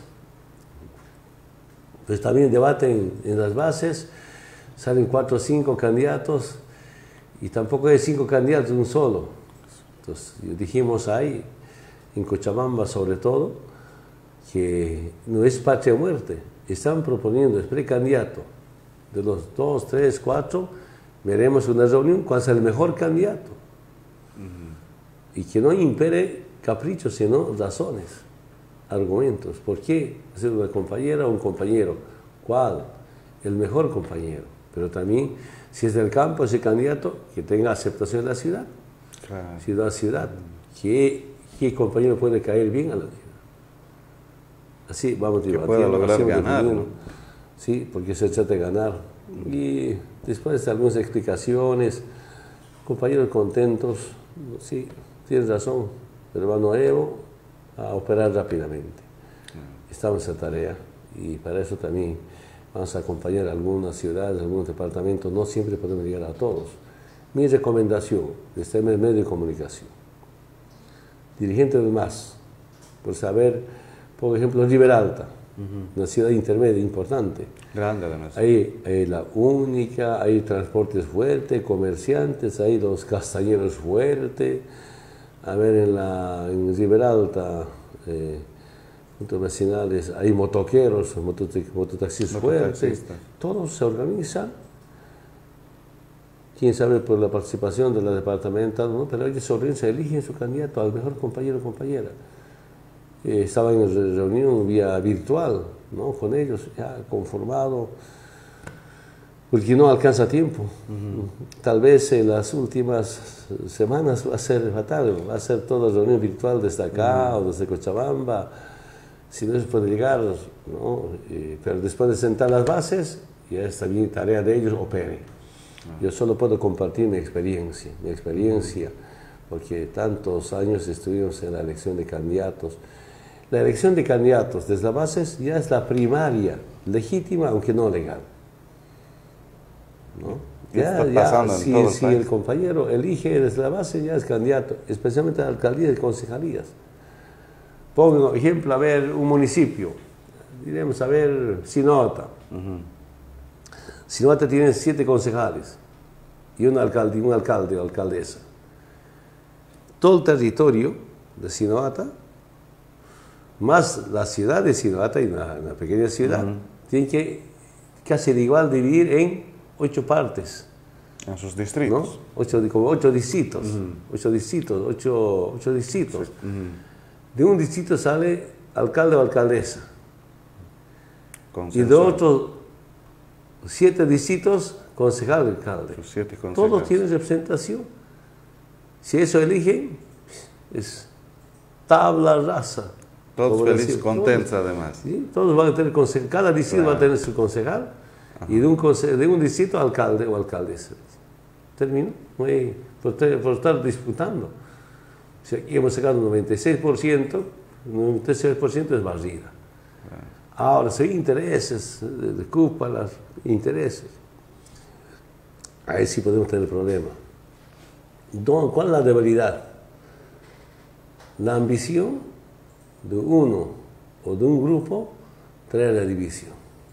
pues también debaten en las bases, salen cuatro o cinco candidatos y tampoco hay cinco candidatos, un solo. Entonces dijimos ahí, en Cochabamba sobre todo, que no es patria o muerte. Están proponiendo el precandidato. De los dos, tres, cuatro, veremos una reunión cuál es el mejor candidato. Uh-huh. Y que no impere caprichos, sino razones, argumentos. ¿Por qué hacer una compañera o un compañero? ¿Cuál? El mejor compañero. Pero también, si es del campo, ese candidato, que tenga aceptación en la ciudad. Claro. Ciudad a ciudad. ¿Qué, ¿Qué compañero puede caer bien a la ciudad? Así vamos a que pueda lograr ganar, ¿no? Sí, porque se trata de ganar. Y después de algunas explicaciones, compañeros contentos, sí, tienes razón, hermano Evo, a operar rápidamente. Estamos en esa tarea y para eso también vamos a acompañar a algunas ciudades, algunos departamentos, no siempre podemos llegar a todos. Mi recomendación, desde el medio de comunicación, dirigente del M A S, por saber, por ejemplo, Riberalta, uh-huh. Una ciudad intermedia importante. Grande además. Ahí hay la única, hay transportes fuertes, comerciantes, hay los castañeros fuertes. A ver, en, la, en Riberalta, eh, puntos vecinales, hay motoqueros, mototaxis fuertes. Todos se organizan. Quién sabe por la participación de la departamental, ¿no? Pero ellos se organizan, eligen su candidato al mejor compañero o compañera. Eh, estaba en reunión vía virtual, ¿no? Con ellos, ya conformado, porque no alcanza tiempo. Uh-huh. Tal vez en las últimas semanas va a ser fatal, va a ser toda reunión virtual desde acá uh-huh. o desde Cochabamba, si no se puede llegar, ¿no? Eh, pero después de sentar las bases, ya está bien tarea de ellos, operen. Uh-huh. Yo solo puedo compartir mi experiencia, mi experiencia, porque tantos años estuvimos en la elección de candidatos. La elección de candidatos desde las bases ya es la primaria, legítima, aunque no legal. ¿No? Ya, está pasando ya, en si, todo el si país. el compañero elige desde la base, ya es candidato, especialmente a la alcaldía y concejalías. Pongo ejemplo, a ver, un municipio, diremos, a ver, Sinota. Uh-huh. Sinota tiene siete concejales y un alcalde, un alcalde o alcaldesa. Todo el territorio de Sinota, más la ciudad de Sinota y una, una pequeña ciudad, uh-huh. tienen que casi igual dividir en ocho partes. En sus distritos. ¿No? Ocho, como ocho distritos. Uh-huh. Ocho distritos, ocho, ocho distritos. Uh-huh. De un distrito sale alcalde o alcaldesa. Consenso. Y de otros siete distritos, concejal o alcalde. Siete Todos tienen representación. Si eso eligen, es tabla rasa. Todos felices, decir, contentos todos, además. ¿sí? Todos van a tener concejal, cada distrito claro. va a tener su concejal. Ajá. Y de un, de un distrito alcalde o alcaldesa. Terminó, por, por estar disputando. Si aquí hemos sacado un noventa y seis por ciento, noventa y seis por ciento es barrida. Ahora, si hay intereses, de cúpulas, intereses, ahí sí podemos tener problemas. ¿Cuál es la debilidad? La ambición de uno o de un grupo trae la división.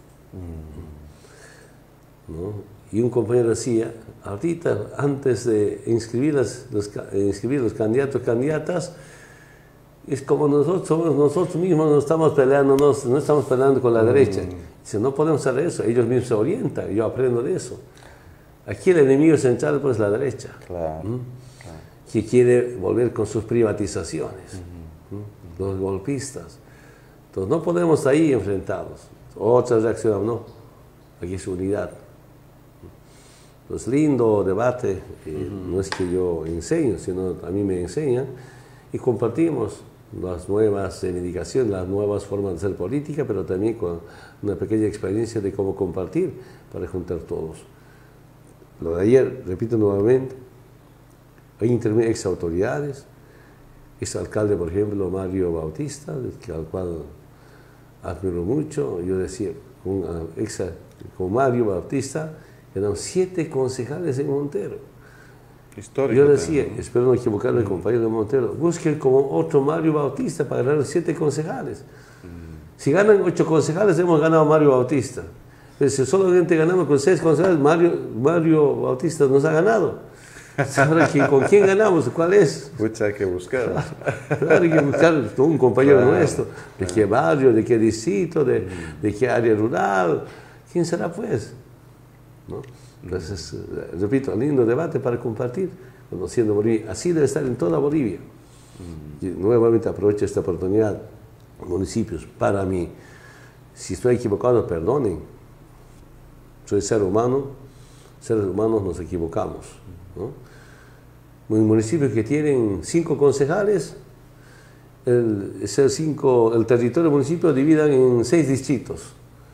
¿No? Y un compañero decía, ahorita, antes de inscribir, las, los, inscribir los candidatos y candidatas, es como nosotros somos, nosotros mismos no estamos peleando, no, no estamos peleando con la mm. derecha. Dice, no podemos hacer eso, ellos mismos se orientan, yo aprendo de eso. Aquí el enemigo central pues, es la derecha, claro, ¿Mm? claro. que quiere volver con sus privatizaciones, uh-huh. ¿Mm? los golpistas. Entonces no podemos ahí enfrentados. Otra reacción, no, aquí es unidad. Pues lindo debate, eh, uh-huh. no es que yo enseño, sino a mí me enseñan y compartimos las nuevas reivindicaciones, las nuevas formas de hacer política, pero también con una pequeña experiencia de cómo compartir para juntar todos. Lo de ayer, repito nuevamente, hay ex autoridades, ex alcalde, por ejemplo, Mario Bautista, al cual admiro mucho. Yo decía, con, ex, con Mario Bautista, eran siete concejales en Montero. Histórico yo decía, también, ¿no? espero no equivocarme, mm. compañero de Montero, busquen como otro Mario Bautista para ganar siete concejales. Mm. Si ganan ocho concejales, hemos ganado a Mario Bautista. Pero si solamente ganamos con seis concejales, Mario, Mario Bautista nos ha ganado. Ahora, ¿con quién ganamos? ¿Cuál es? Mucha hay que buscar. Claro, hay que buscar un compañero claro, nuestro. ¿De claro. qué barrio? ¿De qué distrito? ¿De, mm. de qué área rural? ¿Quién será, pues? ¿No? Entonces, repito, lindo debate para compartir, conociendo Bolivia. Así debe estar en toda Bolivia. Mm. Y nuevamente aprovecho esta oportunidad, municipios, para mí, si estoy equivocado, perdonen. Soy ser humano, seres humanos nos equivocamos, ¿no? En municipios que tienen cinco concejales, el, ese cinco, el territorio del municipio dividan en seis distritos.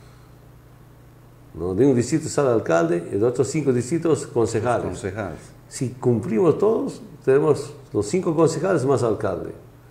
¿No? De un distrito sale el alcalde y de otros cinco distritos concejales. concejales. Si cumplimos todos, tenemos los cinco concejales más alcalde.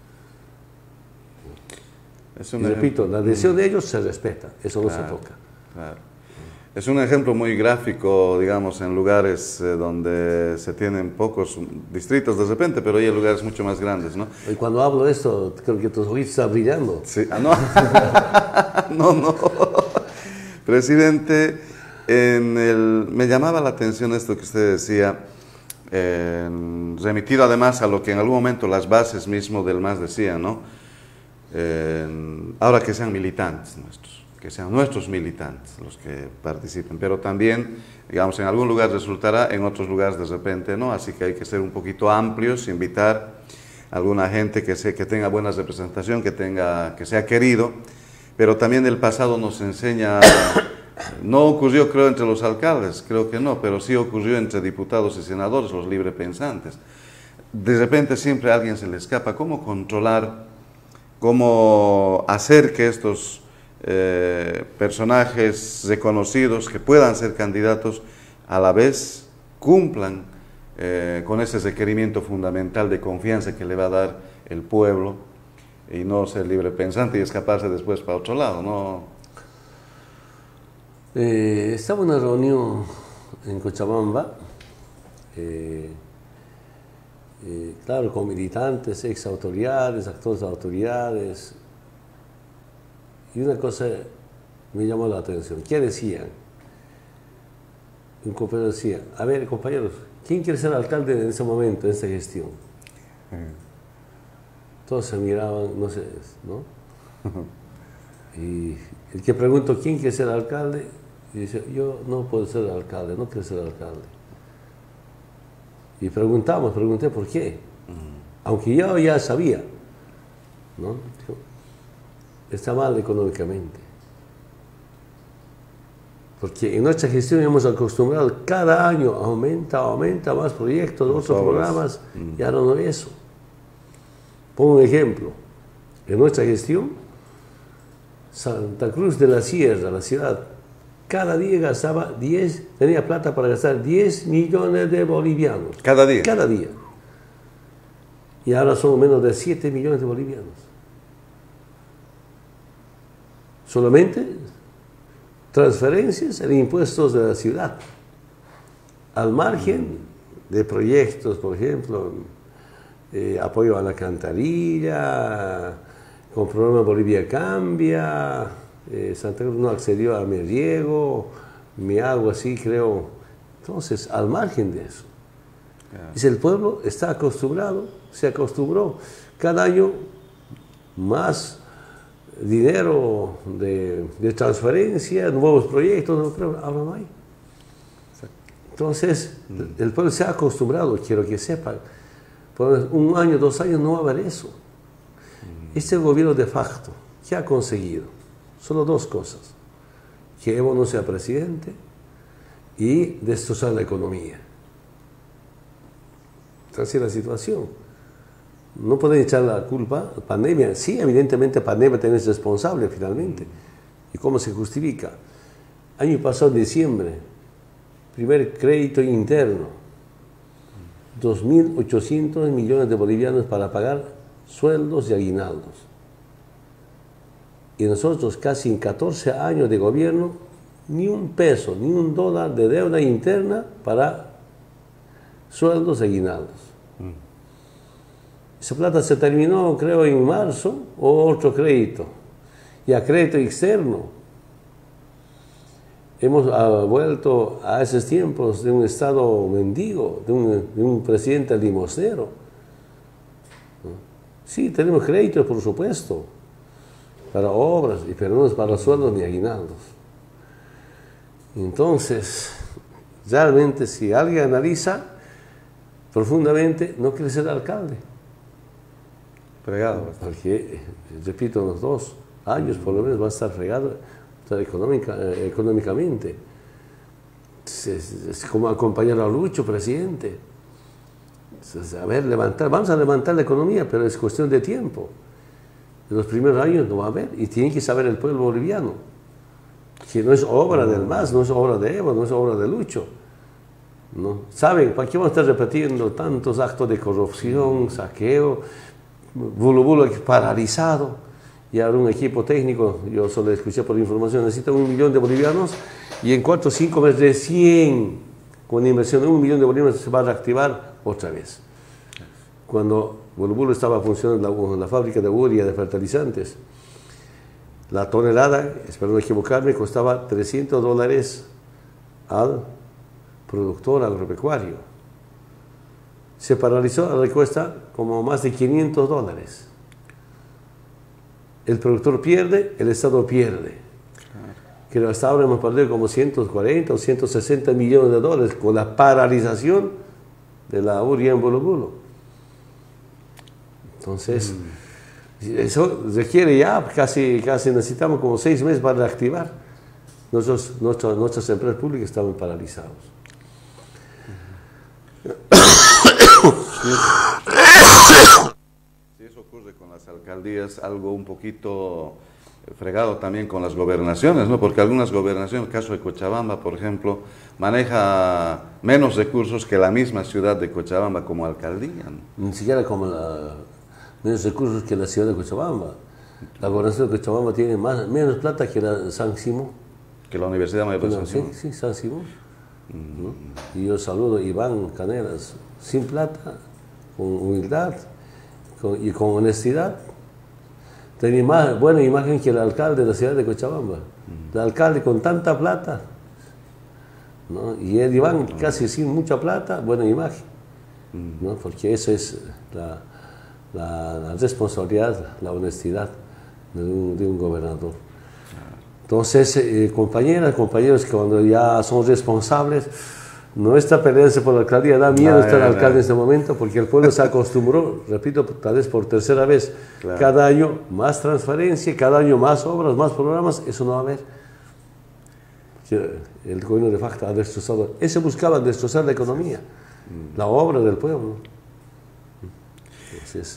Es un y repito, ejemplo. La decisión de ellos se respeta, eso claro, no se toca. Claro. Es un ejemplo muy gráfico, digamos, en lugares eh, donde se tienen pocos distritos de repente, pero hay lugares mucho más grandes, ¿no? Y cuando hablo de esto, creo que tus ojitos están brillando. Sí, ah, no, no, no. Presidente, en el, me llamaba la atención esto que usted decía, eh, remitido además a lo que en algún momento las bases mismo del M A S decían, ¿no? Eh, ahora que sean militantes nuestros. que sean nuestros militantes los que participen, pero también, digamos, en algún lugar resultará, en otros lugares de repente no, así que hay que ser un poquito amplios, invitar a alguna gente que, se, que tenga buena representación, que, tenga, que sea querido, pero también el pasado nos enseña, no ocurrió creo entre los alcaldes, creo que no, pero sí ocurrió entre diputados y senadores, los librepensantes. De repente siempre a alguien se le escapa cómo controlar, cómo hacer que estos Eh, personajes reconocidos que puedan ser candidatos a la vez cumplan eh, con ese requerimiento fundamental de confianza que le va a dar el pueblo y no ser libre pensante y escaparse después para otro lado, ¿no? Eh, estaba en una reunión en Cochabamba, eh, eh, claro, con militantes, ex autoridades, actuales autoridades. Y una cosa me llamó la atención. ¿Qué decían? Un compañero decía, a ver, compañeros, ¿quién quiere ser alcalde en ese momento, en esta gestión? Todos se miraban, no sé, ¿no? Y el que preguntó, ¿quién quiere ser alcalde? Y dice, yo no puedo ser alcalde, no quiero ser alcalde. Y preguntamos, pregunté por qué. Aunque yo ya sabía, ¿no? Está mal económicamente. Porque en nuestra gestión hemos acostumbrado, cada año aumenta, aumenta más proyectos, otros programas, mm. y ahora no es eso. Pongo un ejemplo. En nuestra gestión, Santa Cruz de la Sierra, la ciudad, cada día gastaba diez, tenía plata para gastar diez millones de bolivianos. ¿Cada día? Cada día. Y ahora son menos de siete millones de bolivianos. Solamente transferencias en impuestos de la ciudad. Al margen de proyectos, por ejemplo, eh, apoyo a la alcantarilla, con el programa Bolivia Cambia, eh, Santa Cruz no accedió a mi riego, mi agua sí creo. Entonces, al margen de eso. Yeah. Dice, el pueblo está acostumbrado, se acostumbró. Cada año más dinero de, de transferencia, nuevos proyectos, pero ahora no hay. Entonces, mm. el pueblo se ha acostumbrado, quiero que sepan. Por un año, dos años no va a haber eso. Mm. Este gobierno de facto, ¿qué ha conseguido? Solo dos cosas. Que Evo no sea presidente y destrozar la economía. Así es la situación. No pueden echar la culpa a la pandemia. Sí, evidentemente la pandemia también es responsable finalmente. ¿Y cómo se justifica? Año pasado, en diciembre, primer crédito interno, dos mil ochocientos millones de bolivianos para pagar sueldos y aguinaldos. Y nosotros casi en catorce años de gobierno, ni un peso, ni un dólar de deuda interna para sueldos y aguinaldos. Mm. Esa plata se terminó, creo, en marzo, o otro crédito. Y a crédito externo. Hemos uh, vuelto a esos tiempos de un Estado mendigo, de un, de un presidente limosnero. ¿No? Sí, tenemos créditos, por supuesto, para obras, pero no es para sueldos ni aguinaldos. Entonces, realmente, si alguien analiza profundamente, no quiere ser alcalde. Fregado. Porque, repito, en los dos años por lo menos va a estar fregado económica, eh, económicamente. Es, es, es como acompañar a Lucho, presidente. Es, a ver, levantar, vamos a levantar la economía, pero es cuestión de tiempo. En los primeros años no va a haber, y tiene que saber el pueblo boliviano que no es obra del M A S, no es obra de Evo, no es obra de Lucho. ¿No? ¿Saben? ¿Para qué vamos a estar repitiendo tantos actos de corrupción, saqueo, bulo bulo paralizado? Y ahora un equipo técnico, yo solo escuché por información, necesita un millón de bolivianos y en cuatro o cinco meses recién, con inversión de un millón de bolivianos, se va a reactivar otra vez. Cuando bulo bulo estaba funcionando la, la fábrica de urea de fertilizantes, la tonelada, espero no equivocarme, costaba trescientos dólares al productor agropecuario. Se paralizó, ahora cuesta como más de quinientos dólares. El productor pierde, el Estado pierde. Que hasta ahora hemos perdido como ciento cuarenta o ciento sesenta millones de dólares con la paralización de la urea en bulo bulo. Entonces, mm. eso requiere ya, casi, casi necesitamos como seis meses para reactivar. Nosotros, nuestras, nuestras empresas públicas estaban paralizadas. Si eso ocurre con las alcaldías, algo un poquito fregado también con las gobernaciones, ¿no? Porque algunas gobernaciones, el caso de Cochabamba, por ejemplo, maneja menos recursos que la misma ciudad de Cochabamba como alcaldía, ¿no? Ni siquiera como la, menos recursos que la ciudad de Cochabamba. La gobernación de Cochabamba tiene más, menos plata que la de San Simón. Que la Universidad Mayor de San Sí, Simón. sí, San Simón. ¿No? Y yo saludo a Iván Canelas, sin plata, con humildad con, y con honestidad. Tenía más buena imagen que el alcalde de la ciudad de Cochabamba. Mm. El alcalde con tanta plata, ¿no? Y el Iván casi sin mucha plata, buena imagen, mm. ¿no? Porque eso es la, la, la responsabilidad, la honestidad de un, de un gobernador. Entonces, eh, compañeras, compañeros, que cuando ya son responsables, no está pelearse por la alcaldía, da miedo no, estar no, alcalde no. en este momento, porque el pueblo se acostumbró, repito, tal vez por tercera vez, claro. Cada año más transferencia, cada año más obras, más programas, eso no va a haber. El gobierno de facto ha destrozado, ese buscaba destrozar la economía, mm. la obra del pueblo. Entonces,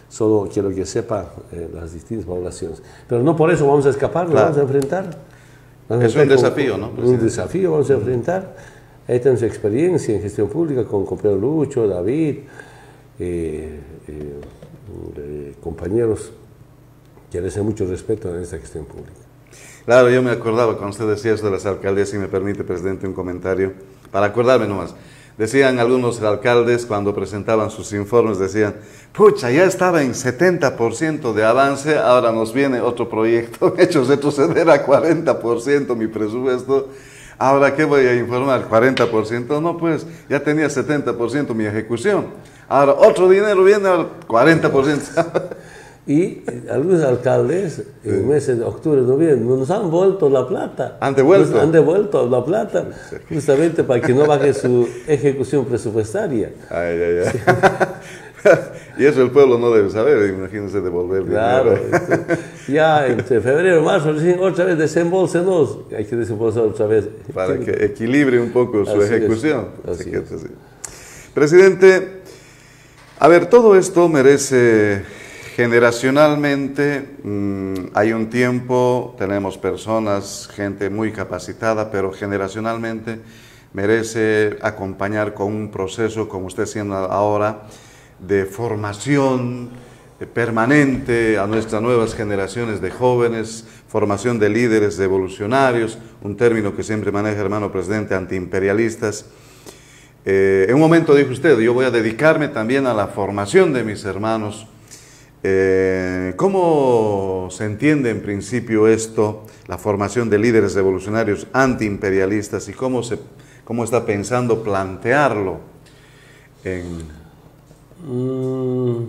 Solo quiero que sepa eh, las distintas poblaciones. Pero no por eso vamos a escapar, nos Claro. vamos a enfrentar. Vamos Es a un con- desafío, ¿no, Un presidente? desafío vamos a enfrentar. Ahí tenemos experiencia en gestión pública con compañero Lucho, David, eh, eh, eh, compañeros que merecen mucho respeto en esta gestión pública. Claro, yo me acordaba cuando usted decía eso de las alcaldías, si me permite, presidente, un comentario, para acordarme nomás. Decían algunos alcaldes cuando presentaban sus informes, decían, pucha, ya estaba en setenta por ciento de avance, ahora nos viene otro proyecto, hecho retroceder a cuarenta por ciento mi presupuesto, ahora ¿qué voy a informar? ¿cuarenta por ciento? No, pues ya tenía setenta por ciento mi ejecución, ahora otro dinero viene, ahora cuarenta por ciento. Y eh, algunos alcaldes, en el mes de octubre, noviembre, nos han vuelto la plata. ¿Han devuelto? Nos han devuelto la plata, justamente para que no baje su ejecución presupuestaria. Ay, ay, ay. Y eso el pueblo no debe saber, imagínense devolver Claro, dinero. entonces, ya entre febrero, marzo, recién otra vez desembolsenos, hay que desembolsar otra vez. Para que equilibre un poco su Así es, ejecución. así Así que es. es así. Presidente, a ver, todo esto merece generacionalmente, mmm, hay un tiempo, tenemos personas, gente muy capacitada, pero generacionalmente merece acompañar con un proceso, como usted siendo ahora, de formación eh, permanente a nuestras nuevas generaciones de jóvenes, formación de líderes, de evolucionarios, un término que siempre maneja, hermano presidente, antiimperialistas. Eh, en un momento dijo usted, yo voy a dedicarme también a la formación de mis hermanos. Eh, ¿Cómo se entiende en principio esto, la formación de líderes revolucionarios antiimperialistas, y cómo, se, cómo está pensando plantearlo? En... Mm,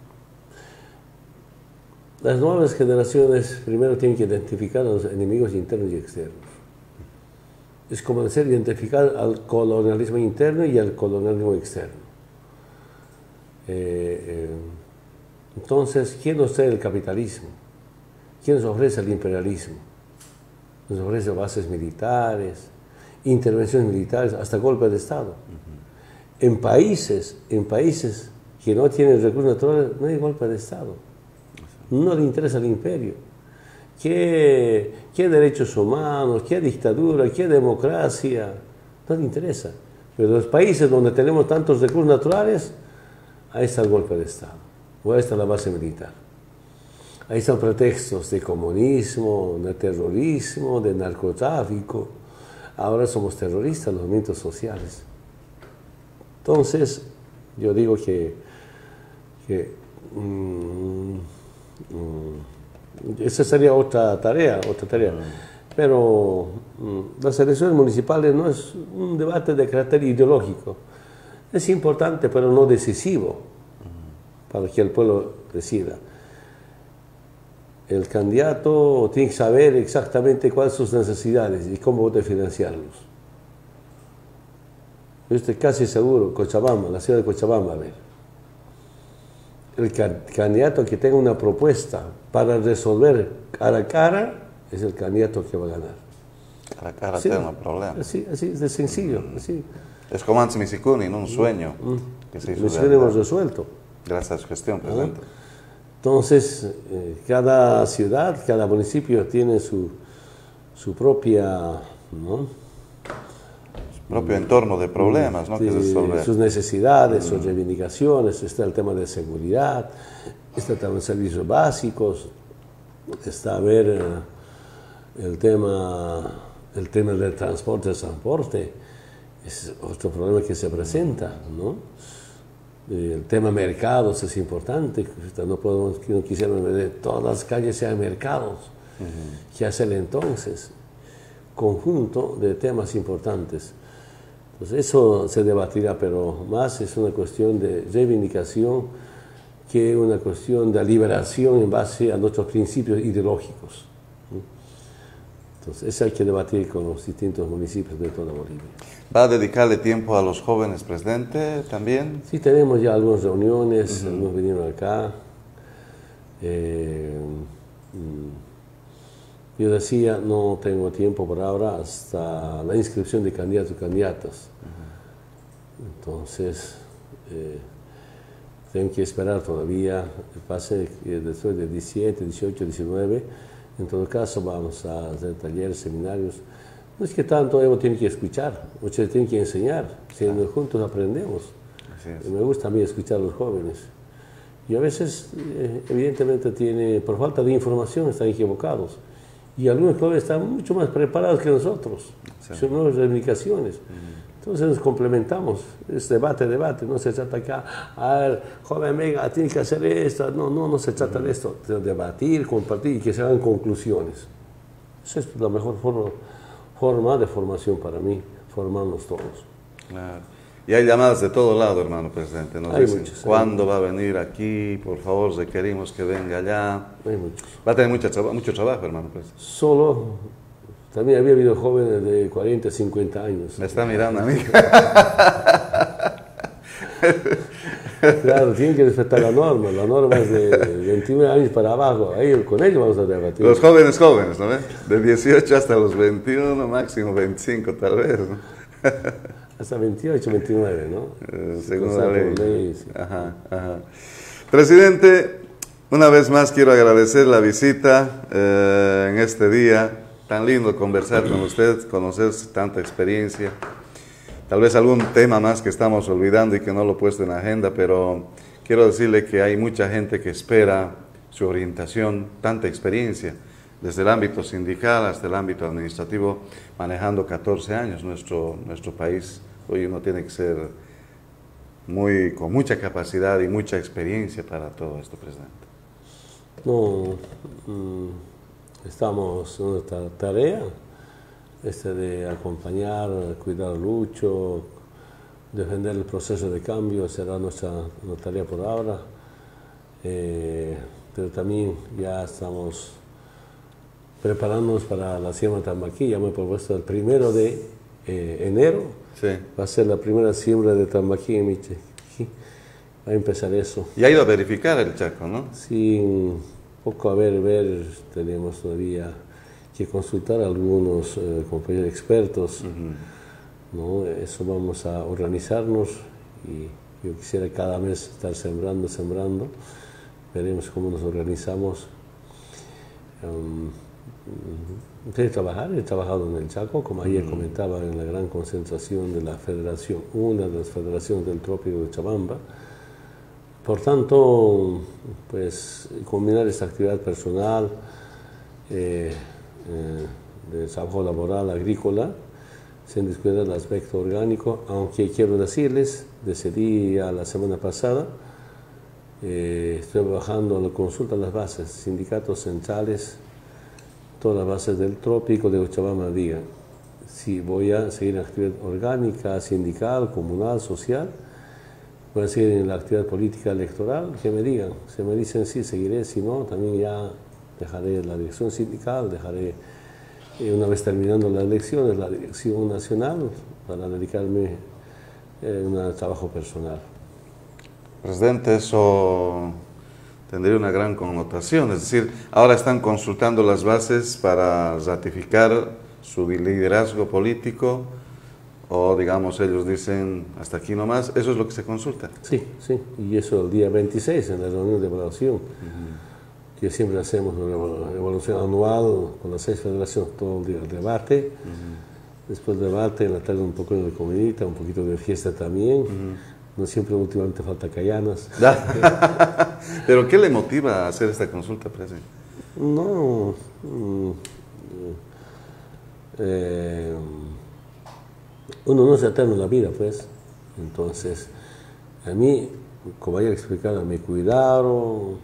las nuevas generaciones primero tienen que identificar a los enemigos internos y externos. Es como decir, identificar al colonialismo interno y al colonialismo externo. Eh, eh, Entonces, ¿quién nos trae el capitalismo? ¿Quién nos ofrece el imperialismo? Nos ofrece bases militares, intervenciones militares, hasta golpe de Estado. Uh-huh. En países, en países que no tienen recursos naturales, no hay golpe de Estado. No le interesa el imperio. ¿Qué, qué derechos humanos, qué dictadura, qué democracia? No le interesa. Pero en los países donde tenemos tantos recursos naturales, ahí está el golpe de Estado. O ahí está la base militar. Ahí están pretextos de comunismo, de terrorismo, de narcotráfico. Ahora somos terroristas, los movimientos sociales. Entonces, yo digo que, que mmm, mmm, esa sería otra tarea, otra tarea. Pero mmm, las elecciones municipales no es un debate de carácter ideológico. Es importante, pero no decisivo, para que el pueblo decida. El candidato tiene que saber exactamente cuáles son sus necesidades y cómo puede financiarlos. Yo estoy casi seguro, Cochabamba, la ciudad de Cochabamba, a ver. El can candidato que tenga una propuesta para resolver cara a cara es el candidato que va a ganar. Cara a cara Sí, tengo un problema. Así, así es de sencillo. Así. Es como antes Misicuni, ¿no? Un sueño que se hizo Lo realidad. hemos resuelto. Gracias a su gestión, presidente. Entonces, eh, cada ciudad, cada municipio tiene su, su propia, ¿no? Propio entorno de problemas, ¿no? Que se de resolver. sus necesidades, sus reivindicaciones, está el tema de seguridad, está también servicios básicos, está a ver eh, el tema, el tema del transporte, el transporte, es otro problema que se presenta, ¿no? El tema mercados es importante, no podemos, no quisiéramos ver todas las calles sean mercados. Uh-huh. ¿Qué hacer entonces? Conjunto de temas importantes. Entonces eso se debatirá, pero más es una cuestión de reivindicación que una cuestión de liberación en base a nuestros principios ideológicos. Entonces eso hay que debatir con los distintos municipios de toda Bolivia. ¿Va a dedicarle tiempo a los jóvenes, presidente, también? Sí, tenemos ya algunas reuniones, uh-huh. algunos vinieron acá. Eh, yo decía, no tengo tiempo por ahora hasta la inscripción de candidatos y candidatas. Uh-huh. Entonces, eh, tengo que esperar todavía, pase después de diecisiete, dieciocho, diecinueve. En todo caso, vamos a hacer talleres, seminarios. No es que tanto Evo tiene que escuchar, ustedes tienen que enseñar, si ah. juntos aprendemos. Así es. Me gusta a mí escuchar a los jóvenes. Y a veces, eh, evidentemente, tiene, por falta de información están equivocados. Y algunos jóvenes están mucho más preparados que nosotros. Sí. Son nuevas reivindicaciones. Mm. Entonces nos complementamos. Es debate, debate. No se trata acá, a ver, joven, venga, tiene que hacer esto. No, no, no se trata mm. de esto. De debatir, compartir y que se hagan conclusiones. Esa es la mejor forma, forma de formación para mí, formarnos todos. Claro. Y hay llamadas de todo lado, hermano presidente. Nos hay dicen, muchos, ¿cuándo va a venir aquí? Por favor, requerimos que venga allá. Hay muchos. Va a tener mucho, traba mucho trabajo, hermano presidente. Solo, también había habido jóvenes de cuarenta, cincuenta años. Me está mirando a mí. Claro, tienen que respetar la norma. La norma es de veintinueve años para abajo. Ahí, con ellos vamos a debatir. Los jóvenes jóvenes, ¿no? De dieciocho hasta los veintiuno, máximo veinticinco tal vez, ¿no? Hasta veintiocho, veintinueve, ¿no? Eh, según la ley. ley sí. Ajá, ajá. Presidente, una vez más quiero agradecer la visita eh, en este día. Tan lindo conversar con usted, conocer tanta experiencia. Tal vez algún tema más que estamos olvidando y que no lo he puesto en la agenda, pero quiero decirle que hay mucha gente que espera su orientación, tanta experiencia, desde el ámbito sindical hasta el ámbito administrativo, manejando catorce años nuestro, nuestro país. Hoy uno tiene que ser muy, con mucha capacidad y mucha experiencia para todo esto, presidente. No, mmm, estamos en nuestra tarea este de acompañar, cuidar a Lucho, defender el proceso de cambio, será nuestra, nuestra tarea por ahora. Eh, pero también ya estamos preparándonos para la siembra de Tambaquí. Ya me he propuesto el primero de eh, enero, sí. Va a ser la primera siembra de Tambaquí en Miche. Va a empezar eso. Y ha ido a verificar el Chaco, ¿no? Sí, un poco a ver, ver, tenemos todavía que consultar a algunos eh, compañeros expertos, uh-huh. ¿no? Eso vamos a organizarnos y yo quisiera cada mes estar sembrando, sembrando, veremos cómo nos organizamos. Um, He trabajar, he trabajado en el Chaco, como ayer mm. comentaba, en la gran concentración de la federación, una de las federaciones del trópico de Chabamba. Por tanto, pues combinar esta actividad personal, eh, eh, de trabajo laboral, agrícola, sin descuidar el aspecto orgánico, aunque quiero decirles, decidí ya la semana pasada, eh, estoy trabajando en la consulta de las bases, sindicatos centrales, todas las bases del trópico de Cochabamba digan si voy a seguir en la actividad orgánica, sindical, comunal, social, voy a seguir en la actividad política electoral, que me digan. Si me dicen sí, seguiré, si no, también ya dejaré la dirección sindical, dejaré, eh, una vez terminando las elecciones, la dirección nacional, para dedicarme eh, a un trabajo personal. Presidente, eso tendría una gran connotación, es decir, ahora están consultando las bases para ratificar su liderazgo político, o digamos ellos dicen hasta aquí nomás, ¿eso es lo que se consulta? Sí, sí, y eso el día veintiséis en la reunión de evaluación, uh-huh. que siempre hacemos una evaluación anual con las seis federaciones, todo el día el debate, uh-huh. después del debate, en la tarde un poco de comidita, un poquito de fiesta también. Uh-huh. No siempre últimamente falta callanas. ¿Pero qué le motiva a hacer esta consulta, presidente? No, eh, uno no se eterno en la vida, pues. Entonces, a mí, como ayer explicaba, me cuidaron,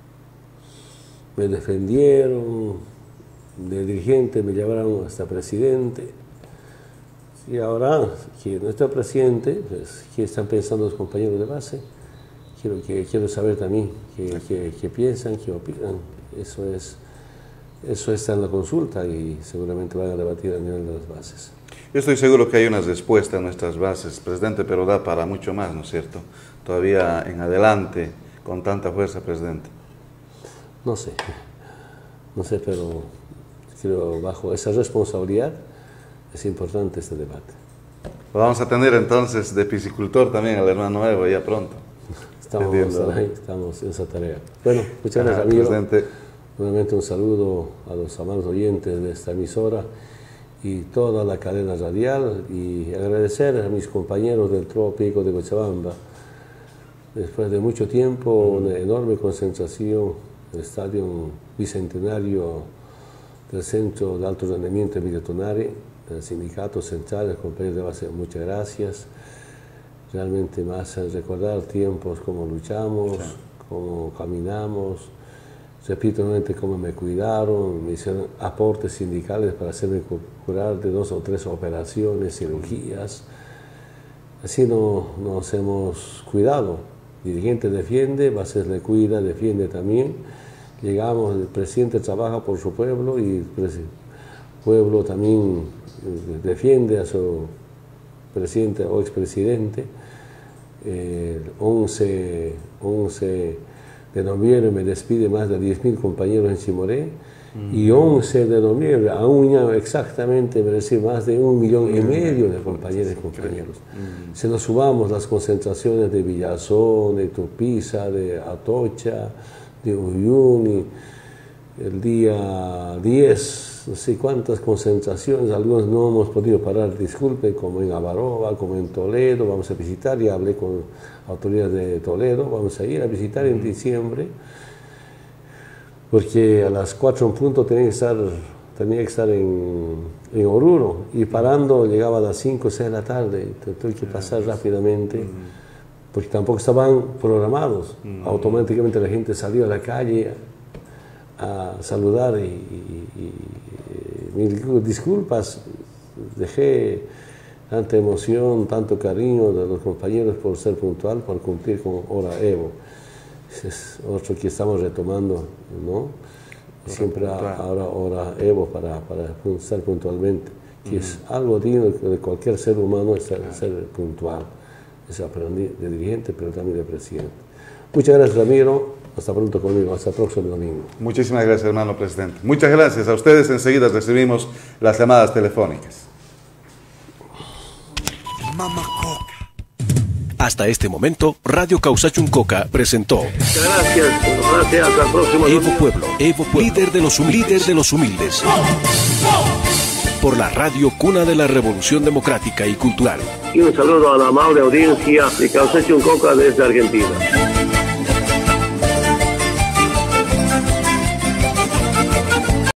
me defendieron, de dirigente me llevaron hasta presidente. Y ahora que no está presidente, pues, ¿qué están pensando los compañeros de base? Quiero, que, quiero saber también qué, qué, qué piensan, qué opinan. Eso, es, eso está en la consulta y seguramente van a debatir a nivel de las bases. Yo estoy seguro que hay una respuesta a nuestras bases, presidente, pero da para mucho más, ¿no es cierto? Todavía en adelante, con tanta fuerza, presidente. No sé, no sé, pero creo bajo esa responsabilidad es importante este debate. Lo vamos a tener entonces de piscicultor también al hermano Evo ya pronto. estamos, ahí, estamos en esa tarea. Bueno, muchas Ajá, gracias, amigo. presidente. Nuevamente un saludo a los amados oyentes de esta emisora y toda la cadena radial, y agradecer a mis compañeros del Trópico de Cochabamba. Después de mucho tiempo, una enorme concentración en el Estadio Bicentenario del Centro de Alto Rendimiento Emilio Tonari, el Sindicato Central, el compañero de base, muchas gracias. Realmente me hacen recordar tiempos, cómo luchamos, sí, cómo caminamos. Repito nuevamente cómo me cuidaron, me hicieron aportes sindicales para hacerme curar de dos o tres operaciones, cirugías. Así no, nos hemos cuidado. El dirigente defiende, Bases le cuida, defiende también. Llegamos, el presidente trabaja por su pueblo y el pueblo también defiende a su presidente o expresidente. El once de noviembre me despide más de diez mil compañeros en Chimoré, mm. y once de noviembre, a un año exactamente, me recibe más de un millón y medio de compañeros y compañeros. Mm. Se nos sumamos las concentraciones de Villazón, de Tupiza, de Atocha, de Uyuni, el día diez, no sé cuántas concentraciones, algunos no hemos podido parar, disculpen, como en Abaroba, como en Toledo, vamos a visitar, ya hablé con autoridades de Toledo, vamos a ir a visitar en diciembre, porque a las cuatro en punto tenía que estar, tenía que estar en, en Oruro, y parando llegaba a las cinco o seis de la tarde, tuve que pasar rápidamente, porque tampoco estaban programados. Automáticamente la gente salió a la calle a saludar y, y, y, y mil disculpas, dejé tanta emoción, tanto cariño de los compañeros por ser puntual, por cumplir con hora Evo. Ese es otro que estamos retomando, ¿no? Siempre ahora hora Evo para, para estar puntualmente, que uh-huh. es algo digno de cualquier ser humano, es ser, ser puntual. Eso aprendí de dirigente, pero también de presidente. Muchas gracias, Ramiro. Hasta pronto conmigo, hasta el próximo domingo. Muchísimas gracias, hermano presidente. Muchas gracias a ustedes. Enseguida recibimos las llamadas telefónicas. Hasta este momento, Radio Causachuncoca presentó Gracias, gracias, hasta el próximo Evo domingo. Pueblo, Evo Pueblo, líder de los humildes, líder de los humildes. Por la radio cuna de la Revolución Democrática y Cultural. Y un saludo a la amable audiencia de Causachuncoca desde Argentina.